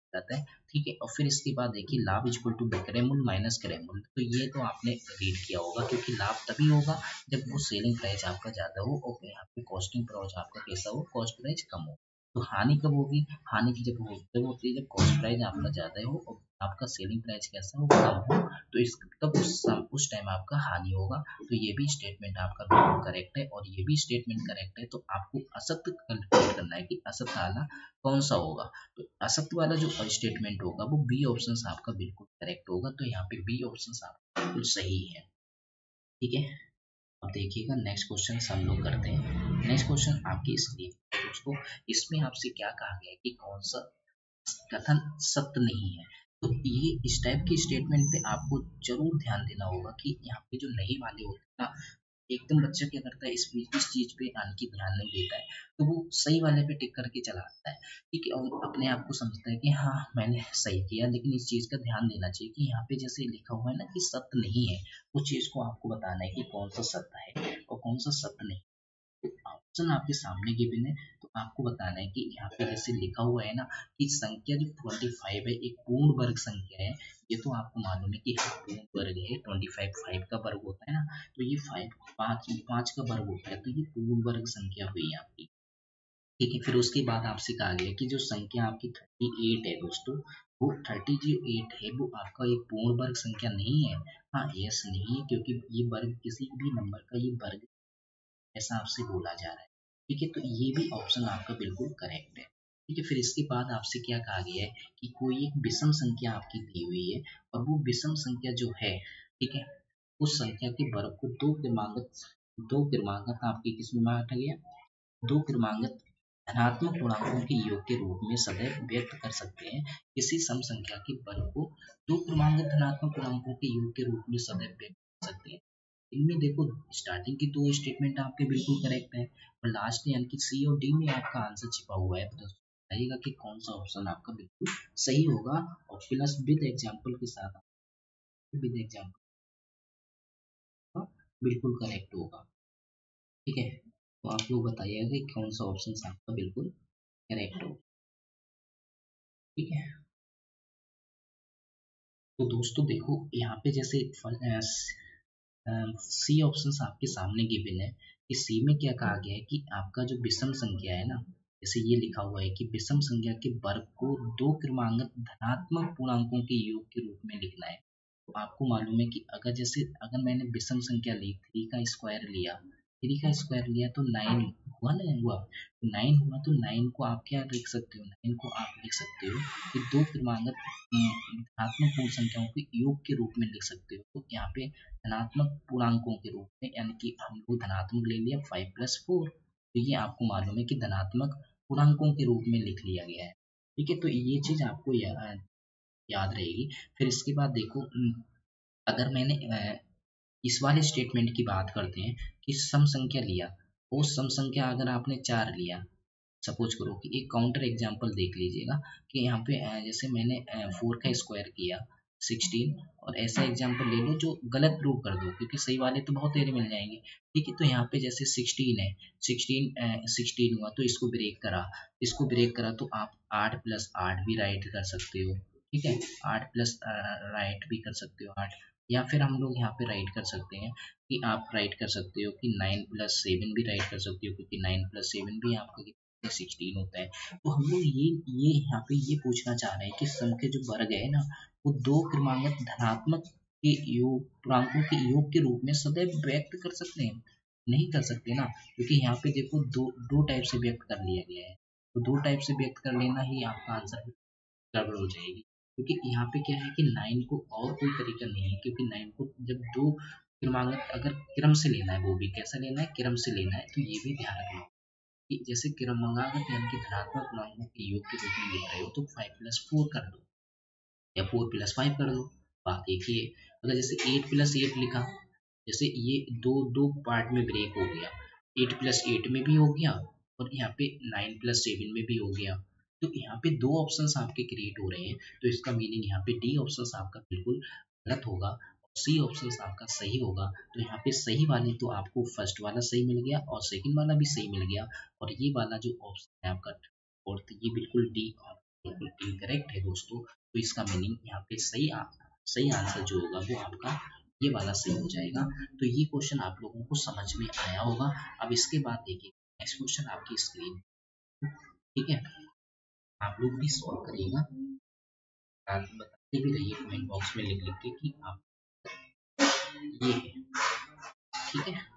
जाता है। ठीक है, और फिर इसके बाद देखिए लाभ इक्वल टू क्रयमूल्य माइनस क्रयमूल्य, तो ये तो आपने रीड किया होगा, क्योंकि लाभ तभी होगा जब वो सेलिंग प्राइस आपका ज़्यादा हो और यहाँ पे कॉस्टिंग प्राइस आपका कैसा हो, कॉस्ट प्राइस कम हो। तो हानि कब होगी, हानि की जब होती है जब कॉस्ट प्राइस आपका ज़्यादा हो और आपका सेलिंग प्राइस कैसा हो, कम हो, तो इस तब उस टाइम आपका हानि होगा। तो ये भी स्टेटमेंट आपका बिल्कुल करेक्ट है, और ये भी स्टेटमेंट करेक्ट है। तो आपको असत्य कैलकुलेट करना है कि असत्य वाला कौन सा होगा। तो असत्य वाला जो स्टेटमेंट होगा वो बी ऑप्शन आपका बिल्कुल करेक्ट होगा। तो यहाँ पे बी ऑप्शन आपका बिल्कुल सही है। ठीक है, अब देखिएगा नेक्स्ट क्वेश्चन हम लोग करते हैं। नेक्स्ट क्वेश्चन आपकी स्क्रीन पर दोस्तों, इसमें आपसे क्या कहा गया है कि कौन सा कथन सत्य नहीं है। तो ये इस टाइप की स्टेटमेंट पे आपको जरूर ध्यान देना होगा कि यहाँ पे जो नहीं वाले होते हैं ना, एकदम बच्चा क्या करता है, इस चीज पे यानी कि ध्यान नहीं देता है, तो वो सही वाले पे टिक करके चला आता है। ठीक है, और अपने आप को समझता है कि हाँ मैंने सही किया, लेकिन इस चीज का ध्यान देना चाहिए कि यहाँ पे जैसे लिखा हुआ है ना कि सत्य नहीं है, उस चीज को आपको बताना है कि कौन सा सत्य है और कौन सा सत्य नहीं। ऑप्शन आपके सामने गिवन है, तो आपको बताना है कि यहाँ पे जैसे लिखा हुआ है ना कि संख्या जो 25 है एक पूर्ण वर्ग संख्या है। ये तो आपको मालूम है कि हाँ पूर्ण वर्ग है, 25 5 का वर्ग होता है ना, तो ये 5 का वर्ग होता है, तो ये पूर्ण वर्ग संख्या हुई आपकी। ठीक है, फिर उसके बाद आपसे कहा गया कि जो संख्या आपकी 38 है दोस्तों, वो 38 है वो आपका एक पूर्ण वर्ग संख्या नहीं है। हाँ यस नहीं है, क्योंकि ये वर्ग किसी भी नंबर का ये वर्ग ऐसा आपसे बोला जा रहा है। ठीक है, तो ये भी ऑप्शन आपका बिल्कुल करेक्ट है। ठीक है, फिर इसके बाद आपसे क्या कहा गया है कि कोई एक विषम संख्या आपकी दी हुई है, और वो विषम संख्या जो है, ठीक है, उस संख्या के वर्ग को दो क्रमांगत आपके किस में बांटा गया, दो क्रमांगत धनात्मक पूर्णांकों के योग के रूप में सदैव व्यक्त कर सकते हैं। किसी सम संख्या के वर्ग को दो क्रमांगत धनात्मक पूर्णांकों के योग के रूप में सदैव व्यक्त कर सकते हैं। इनमें देखो स्टार्टिंग की दो स्टेटमेंट आपके बिल्कुल करेक्ट है, और लास्ट यानी कि सी और डी में आपका आंसर छिपा हुआ है। तो बताइएगा कि कौन सा ऑप्शन आपका बिल्कुल सही होगा, और प्लस विद एग्जाम्पल के साथ विद एग्जाम्पल बिल्कुल करेक्ट होगा। ठीक है, तो आप लोग बताइएगा कि कौन सा ऑप्शन आपका बिल्कुल करेक्ट होगा। ठीक है, तो दोस्तों देखो यहाँ पे जैसे सी ऑप्शन आपके सामने गिवन है, कि सी में क्या कहा गया है कि आपका जो विषम संख्या है ना, जैसे ये लिखा हुआ है कि विषम संख्या के वर्ग को दो क्रमांगत धनात्मक पूर्णांकों के योग के रूप में लिखना है। तो आपको मालूम है कि अगर मैंने विषम संख्या ली, 3 का स्क्वायर लिया तो 9 हुआ ना, हुआ तो 9 हुआ, तो 9 को आप क्या लिख सकते हो, 9 को आप लिख सकते हो कि दो क्रमांगत धनात्मक पूर्ण संख्याओं के योग के रूप में लिख सकते हो। तो यहाँ पे धनात्मक पूर्णांकों के रूप में, यानी कि हम लोग धनात्मक ले लिया 5+4, तो ये आपको मालूम है कि धनात्मक पूर्णांकों के रूप में लिख लिया गया है। ठीक है, तो ये चीज आपको याद रहेगी। फिर इसके बाद देखो अगर मैंने इस वाले स्टेटमेंट की बात करते हैं कि सम संख्या लिया, वो सम संख्या अगर आपने 4 लिया, सपोज करो कि एक काउंटर एग्जांपल देख लीजिएगा कि यहाँ पे जैसे मैंने 4 का स्क्वायर किया 16, और ऐसा एग्जांपल ले लो जो गलत प्रूव कर दो, क्योंकि सही वाले तो बहुत एरे मिल जाएंगे। ठीक है, तो यहाँ पे जैसे 16 है, 16 हुआ तो इसको ब्रेक करा तो आप 8+8 भी राइट कर सकते हो। ठीक है, 8 प्लस राइट भी कर सकते हो 8, या फिर हम लोग यहाँ पे राइट कर सकते हैं कि आप राइट कर सकते हो कि 9+7 भी राइट कर सकते हो, क्योंकि 9+7 भी आपका 16 होता है। तो हम लोग ये यहाँ पे ये पूछना चाह रहे हैं कि सम के जो वर्ग है ना, वो दो क्रमांगत धनात्मक के योग पूर्णांकों के योग के रूप में सदैव व्यक्त कर सकते हैं, नहीं कर सकते ना, क्योंकि यहाँ पे देखो दो दो टाइप से व्यक्त कर लिया गया है। तो दो टाइप से व्यक्त कर लेना ही आपका आंसर गड़बड़ हो जाएगी, क्योंकि यहाँ पे क्या है कि 9 को और कोई तरीका नहीं है, क्योंकि 9 को जब दो क्रमांगत अगर क्रम से लेना है, वो भी कैसा लेना है, क्रम से लेना है, तो ये भी ध्यान रखना कि जैसे क्रमांगत यानी कि धनात्मक पूर्णांकों के योग के रूप में लिख रहे हो तो 5+4 कर दो, या 4+5 कर दो। बात देखिए, अगर जैसे 8+8 लिखा, जैसे ये दो दो पार्ट में ब्रेक हो गया, 8+8 में भी हो गया और यहाँ पे 9+7 में भी हो गया, तो यहाँ पे दो ऑप्शंस आपके क्रिएट हो रहे हैं। तो इसका मीनिंग यहाँ पे डी ऑप्शंस आपका बिल्कुल गलत होगा, और सी ऑप्शंस आपका सही होगा। तो यहाँ पे सही वाले तो आपको फर्स्ट वाला सही मिल गया और सेकंड वाला भी सही मिल गया, और ये वाला जो ऑप्शन है आपका फोर्थ, ये बिल्कुल डी बिल्कुल इनकरेक्ट है दोस्तों। तो इसका मीनिंग यहाँ पे सही आंसर जो होगा वो आपका ये वाला सही हो जाएगा। तो ये क्वेश्चन आप लोगों को समझ में आया होगा। अब इसके बाद देखिए नेक्स्ट क्वेश्चन आपकी स्क्रीन, ठीक है, आप लोग भी सॉल्व करिएगा, आप बताते भी रहिए कमेंट बॉक्स में लिख लिख के कि आप ये है, ठीक है।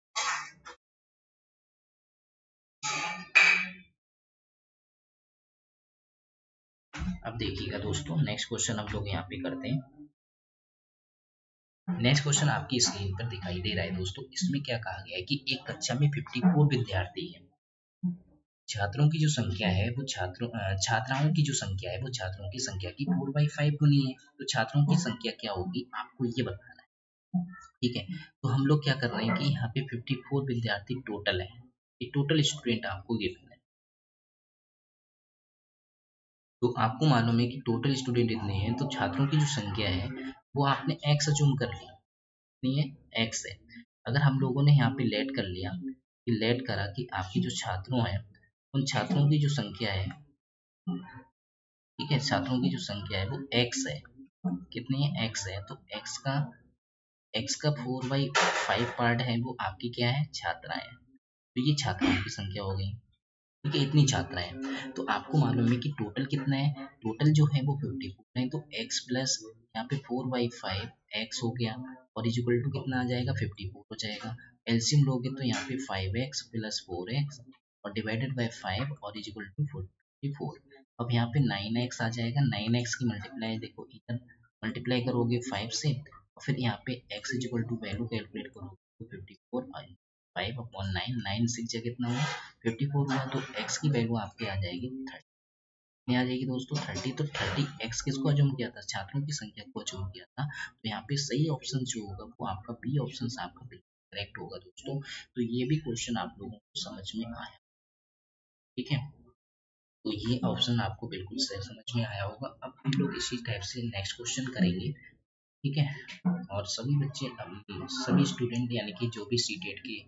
अब देखिएगा दोस्तों नेक्स्ट क्वेश्चन हम लोग यहाँ पे करते हैं। नेक्स्ट क्वेश्चन आपकी स्क्रीन पर दिखाई दे रहा है दोस्तों। इसमें क्या कहा गया है कि एक कक्षा में 54 विद्यार्थी हैं। छात्रों की जो संख्या है वो छात्राओं की जो संख्या है वो छात्रों की संख्या की 4/5 गुनी है। तो छात्रों की संख्या क्या होगी आपको ये बताना है, ठीक है। तो हम लोग क्या कर रहे हैं कि यहाँ पे 54 विद्यार्थी टोटल है, ये टोटल स्टूडेंट आपको गिवन है। तो आपको मालूम है कि टोटल स्टूडेंट इतने हैं, तो छात्रों की जो संख्या है वो आपने एक्स अज्यूम कर ली, नहीं है एक्स है। अगर हम लोगों ने यहाँ पे लेट कर लिया कि लेट करा कि आपके जो छात्रों हैं उन छात्रों की जो संख्या है, ठीक है, छात्रों की जो संख्या है वो एक्स है, कितनी है एक्स है। तो एक्स का 4/5 पार्ट है वो आपकी क्या है छात्राएं, तो ये छात्राओं की संख्या हो गई, ठीक है, इतनी छात्राएं। तो आपको मालूम है कि टोटल कितना है, टोटल जो है वो 54 है। तो x प्लस यहाँ पे 4/5 x हो गया और इज इक्वल टू कितना आ जाएगा 54 हो जाएगा। एलसीएम लोगे तो यहाँ पे 5x प्लस 4x और डिवाइडेड बाय 5 और इज इक्वल टू 44। अब यहाँ पे 9x आ जाएगा, 9x की मल्टीप्लाई देखो इधर मल्टीप्लाई करोगे 5 से और फिर यहाँ पे x is equal to value calculate करोगे तो 54 5/9, 9 6 जगह कितना हुआ 54 हुआ। तो x की वैल्यू आपके आ जाएगी 30, कितनी आ जाएगी दोस्तों 30। तो 30x किसको अज्यूम किया था छात्रों की संख्या को अज्यूम किया था। तो यहाँ पे सही ऑप्शन जो होगा वो आपका बी ऑप्शन आपका करेक्ट होगा दोस्तों। तो ये भी क्वेश्चन आप लोगों को समझ में आया, ठीक है। तो ये ऑप्शन आपको बिल्कुल सही समझ में आया होगा। अब हम लोग इसी टाइप से नेक्स्ट क्वेश्चन करेंगे, ठीक है। और सभी बच्चे सभी स्टूडेंट यानी कि जो भी सीटेट के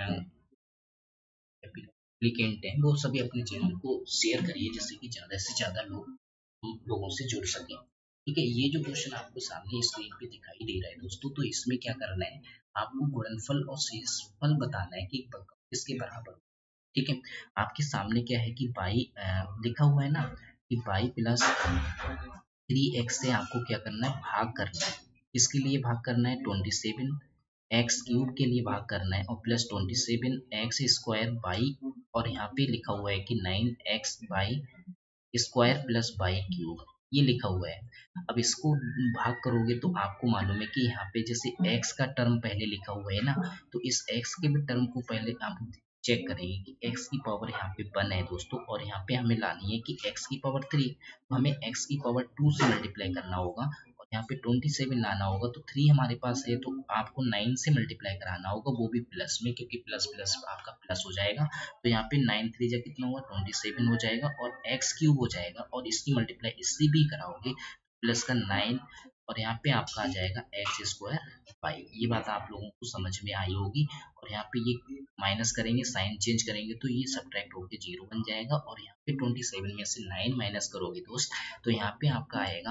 एप्लीकेंट हैं वो सभी अपने चैनल को शेयर करिए जिससे कि ज़्यादा से ज़्यादा लोगों से जुड़ सकें, ठीक है। ये जो क्वेश्चन आपको सामने स्क्रीन पे दिखाई दे रहा है दोस्तों, तो इसमें क्या करना है आपको गुणनफल और शेषफल बताना है कि किसके बराबर, ठीक है। आपके सामने क्या है कि बाई लिखा हुआ है ना कि बाई प्लस 3x से आपको क्या करना है भाग करना है। किसके लिए भाग करना है 27 एक्स क्यूब के लिए भाग करना है और प्लस 27 एक्स स्क्वायर बाई और यहाँ पे लिखा हुआ है कि 9x y square plus y cube, ये लिखा हुआ है। अब इसको भाग करोगे तो आपको मालूम है कि यहाँ पे जैसे x का टर्म पहले लिखा हुआ है ना, तो इस x के भी टर्म को पहले आप चेक करेंगे कि x की पावर यहाँ पे 1 है दोस्तों और यहाँ पे हमें लानी है कि x की पावर 3, तो हमें x की पावर 2 से मल्टीप्लाई करना होगा और यहाँ पे 27 लाना होगा। तो 3 हमारे पास है तो आपको 9 से मल्टीप्लाई कराना होगा, वो भी प्लस में, क्योंकि प्लस प्लस आपका प्लस हो जाएगा। तो यहाँ पे 9 3 जा कितना हुआ 27 हो जाएगा और x क्यूब हो जाएगा और इसकी मल्टीप्लाई इससे भी कराओगे प्लस का 9 और यहाँ पे आपका आ जाएगा एक्स स्क्वायर 5। ये बात आप लोगों को समझ में आई होगी। और यहाँ पे ये माइनस करेंगे साइन चेंज करेंगे तो ये सब्ट्रैक्ट होकर 0 बन जाएगा और यहाँ पे 27 में से 9 माइनस करोगे दोस्त तो यहाँ पे आपका आएगा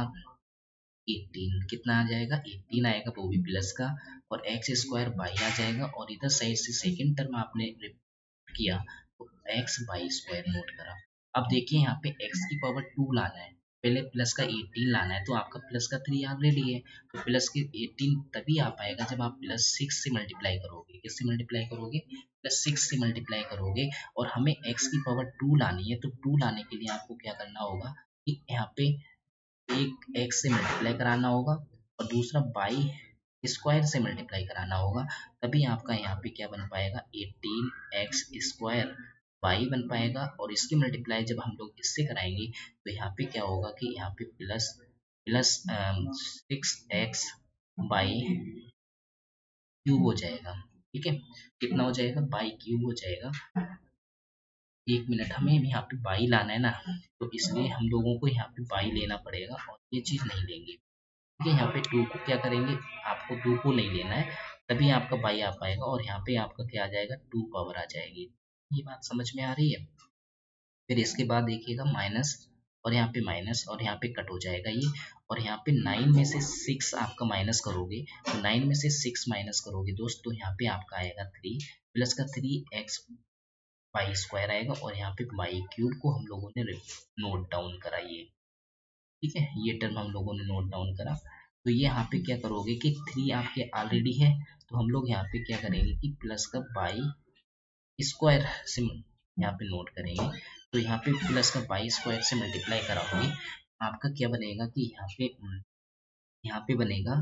18, कितना आ जाएगा 18 आएगा वो भी प्लस का और एक्स स्क्वायर बाई आ जाएगा और इधर साइड से सेकेंड टर्म आपने किया तो एक्स बाई स्क्वायर नोट करा। अब देखिए यहाँ पे x की पावर 2 लाना है, पहले प्लस का 18 लाना है तो आपका प्लस का 3 ऑलरेडी है तो प्लस के 18 तभी आ पाएगा जब आप प्लस 6 से मल्टीप्लाई करोगे। किससे मल्टीप्लाई करोगे प्लस 6 से मल्टीप्लाई करोगे और हमें x की पावर 2 लानी है तो 2 लाने के लिए आपको क्या करना होगा कि यहाँ पे एक x से मल्टीप्लाई कराना होगा और दूसरा बाई स्क्वायर से मल्टीप्लाई कराना होगा, तभी आपका यहाँ पे क्या बन पाएगा 18x स्क्वायर बाई बन पाएगा और इसकी मल्टीप्लाई जब हम लोग इससे कराएंगे तो यहाँ पे क्या होगा कि यहाँ पे plus plus 6x by cube हो जाएगा, ठीक है। कितना हो जाएगा बाई क्यूब हो जाएगा। एक मिनट, हमें यहाँ पे बाई लाना है ना तो इसलिए हम लोगों को यहाँ पे बाई लेना पड़ेगा और ये चीज़ नहीं लेंगे, ठीक है। यहाँ पे 2 को क्या करेंगे आपको 2 को नहीं लेना है तभी आपका बाई आ पाएगा और यहाँ पे आपका क्या आ जाएगा 2 पावर आ जाएगी। ये बात समझ में आ रही है। फिर इसके बाद देखिएगा माइनस और यहाँ पे माइनस और यहाँ पे कट हो जाएगा ये। और यहाँ पे 9 में से 6 आपका माइनस करोगे तो 9 में से 6 माइनस करोगे दोस्त तो यहाँ पे आपका आएगा 3 प्लस का 3x वाई स्क्वायर आएगा और यहाँ पे वाई क्यूब को हम लोगों ने नोट डाउन करा ये। ठीक है, ये टर्म हम लोगों ने नोट डाउन करा। तो ये यहाँ पे क्या करोगे कि 3 आपके ऑलरेडी है तो हम लोग यहाँ पे क्या करेंगे कि प्लस का वाई स्क्वायर से यहाँ पे नोट करेंगे। तो यहाँ पे प्लस का वाई स्क्वायर से मल्टीप्लाई कराओगे आपका क्या बनेगा कि यहाँ पे बनेगा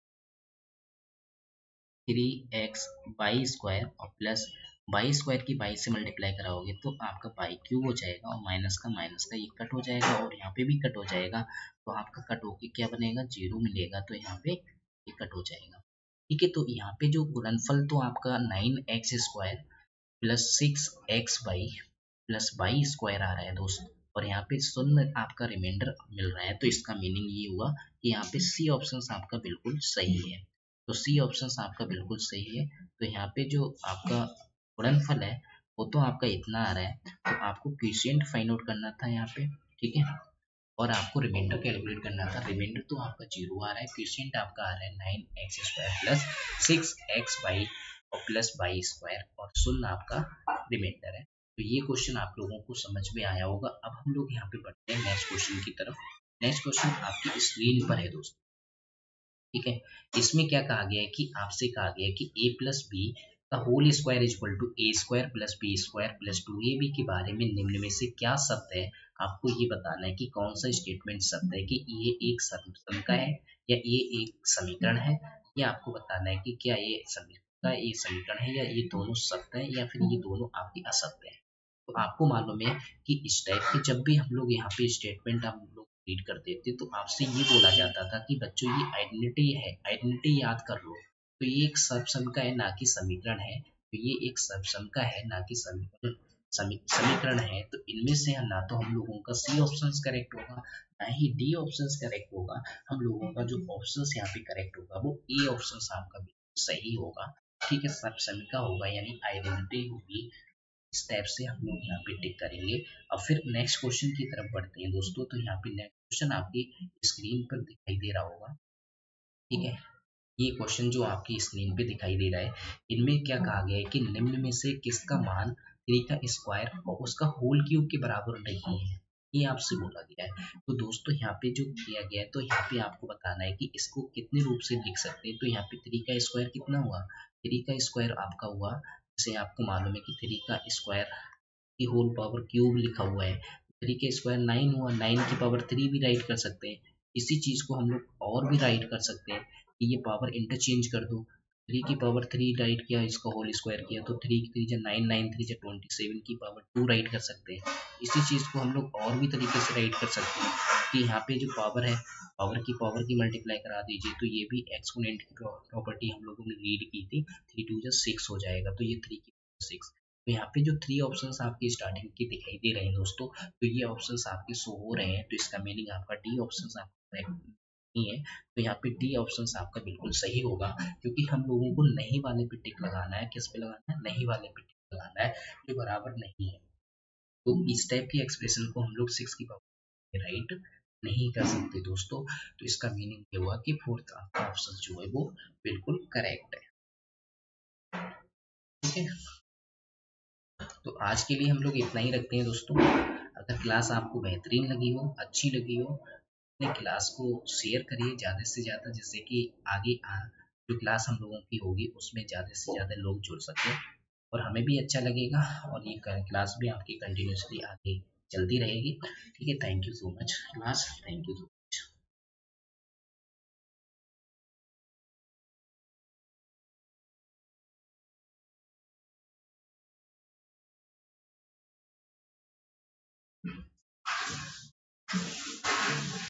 3x वाई स्क्वायर और प्लस वाई स्क्वायर की वाई से मल्टीप्लाई कराओगे तो आपका वाई क्यूब हो जाएगा और माइनस का ये कट हो जाएगा और यहाँ पे भी कट हो जाएगा। तो आपका कट होके क्या बनेगा 0 मिलेगा तो यहाँ पे ये कट हो जाएगा। ठीक है, तो यहाँ पे जो गुणनफल तो आपका 9x square plus 6xy plus y square आ रहा है दोस्त और यहाँ पे शून्य आपका रिमाइंडर मिल रहा है। तो इसका मीनिंग ये हुआ कि यहाँ पे सी ऑप्शन आपका बिल्कुल सही है। तो सी ऑप्शन आपका बिल्कुल सही है। तो यहाँ पे जो आपका गुणनफल है वो तो आपका इतना आ रहा है तो आपको क्विशिएंट फाइंड आउट करना था यहाँ पे। ठीक है, और आपको रिमाइंडर कैलकुलेट करना था। रिमाइंडर तो आपका 0 आ रहा है, क्विशिएंट आपका आ रहा है 9x स्क्वायर प्लस 6xy और प्लस वाई स्क्वायर और शून्य आपका रिमाइंडर है। तो ये क्वेश्चन आप लोगों को समझ में आया होगा। अब हम लोग यहाँ पे बढ़ते हैं नेक्स्ट क्वेश्चन की तरफ। नेक्स्ट क्वेश्चन आपकी स्क्रीन पर है दोस्तों। ठीक है, इसमें क्या कहा गया है कि आपसे कहा गया है कि a प्लस बी का whole square is equal to A square plus B square plus 2ab के बारे में निम्न में से क्या सत्य है। आपको ये बताना है कि कौन सा स्टेटमेंट सत्य है, कि ये एक सम का है या ये एक समीकरण है। या आपको बताना है कि क्या ये समीकरण है या ये दोनों सत्य है या फिर ये दोनों आपकी असत्य है। तो आपको मालूम है कि इस टाइप के जब भी हम लोग यहाँ पे स्टेटमेंट हम लोग रीड करते थे तो आपसे ये बोला जाता था कि बच्चों ये आइडेंटिटी है, आइडेंटिटी याद कर लो। तो ये एक सर्वसम का है ना कि समीकरण है। तो ये एक सर्वसम का है ना कि समीकरण है। तो इनमें से ना तो हम लोगों का सी ऑप्शन करेक्ट होगा ना ही डी ऑप्शन करेक्ट होगा। हम लोगों का जो ऑप्शन यहाँ पे करेक्ट होगा वो ए ऑप्शन आपका बिल्कुल सही होगा। ठीक है, सर्वसम का होगा यानी आइडेंटिटी होगी। इस टाइप से हम लोग यहाँ पे टिक करेंगे। अब फिर नेक्स्ट क्वेश्चन की तरफ बढ़ते हैं दोस्तों। तो यहाँ पे नेक्स्ट क्वेश्चन आपकी स्क्रीन पर दिखाई दे रहा होगा। ठीक है, ये क्वेश्चन जो आपकी स्क्रीन पे दिखाई दे रहा है इनमें क्या कहा गया है कि निम्न में से किसका मान 3 का स्क्वायर और उसका होल क्यूब के बराबर नहीं है। ये आपसे बोला गया है। तो दोस्तों यहाँ पे जो किया गया है तो यहाँ पे आपको बताना है कि इसको कितने रूप से लिख सकते हैं। तो यहाँ पे 3 का स्क्वायर कितना हुआ, 3 का स्क्वायर आपका हुआ, जैसे आपको मालूम है कि 3 का स्क्वायर की होल पावर क्यूब लिखा हुआ है। 3 के स्क्वायर 9 हुआ, 9 की पावर 3 भी राइट कर सकते हैं। इसी चीज को हम लोग और भी राइट कर सकते हैं कि ये पावर इंटरचेंज कर दो। 3 की पावर 3 राइट किया, इसका होल स्क्वायर किया तो 3 की 3 9, 9 3 27 की पावर 2 राइट कर सकते हैं। इसी चीज को हम लोग और भी तरीके से राइट कर सकते हैं कि यहाँ पे जो पावर है पावर की मल्टीप्लाई करा दीजिए तो ये भी एक्सपोनेंट की प्रॉपर्टी हम लोगों ने रीड की थी। 3 2 6 हो जाएगा तो ये 3 की 6। तो यहाँ पे जो 3 ऑप्शंस आपकी स्टार्टिंग के दिखाई दे रहे हैं दोस्तों, तो ये ऑप्शंस आपके शो हो रहे हैं। तो इसका मीनिंग आपका डी ऑप्शंस आपका नहीं है। तो यहाँ पे डी ऑप्शंस आपका बिल्कुल सही होगा क्योंकि हम लोगों को नहीं वाले पे टिक लगाना है। किस पे लगाना है, नहीं वाले पे टिक लगाना है जो बराबर नहीं है। तो इस टाइप की एक्सप्रेशन को हम लोग 6 की पावर राइट नहीं कर सकते दोस्तों। तो इसका मीनिंग ये हुआ कि फोर्थ आपका ऑप्शन जो है वो बिल्कुल करेक्ट है। ठीक है, तो आज के लिए हम लोग इतना ही रखते हैं दोस्तों। अगर क्लास आपको बेहतरीन लगी हो, अच्छी लगी हो, अपने क्लास को शेयर करिए ज़्यादा से ज़्यादा जिससे कि आगे जो क्लास हम लोगों की होगी उसमें ज़्यादा से ज़्यादा लोग जुड़ सकें और हमें भी अच्छा लगेगा और ये क्लास भी आपकी कंटिन्यूसली आगे चलती रहेगी। ठीक है, thank you so much class, thank you.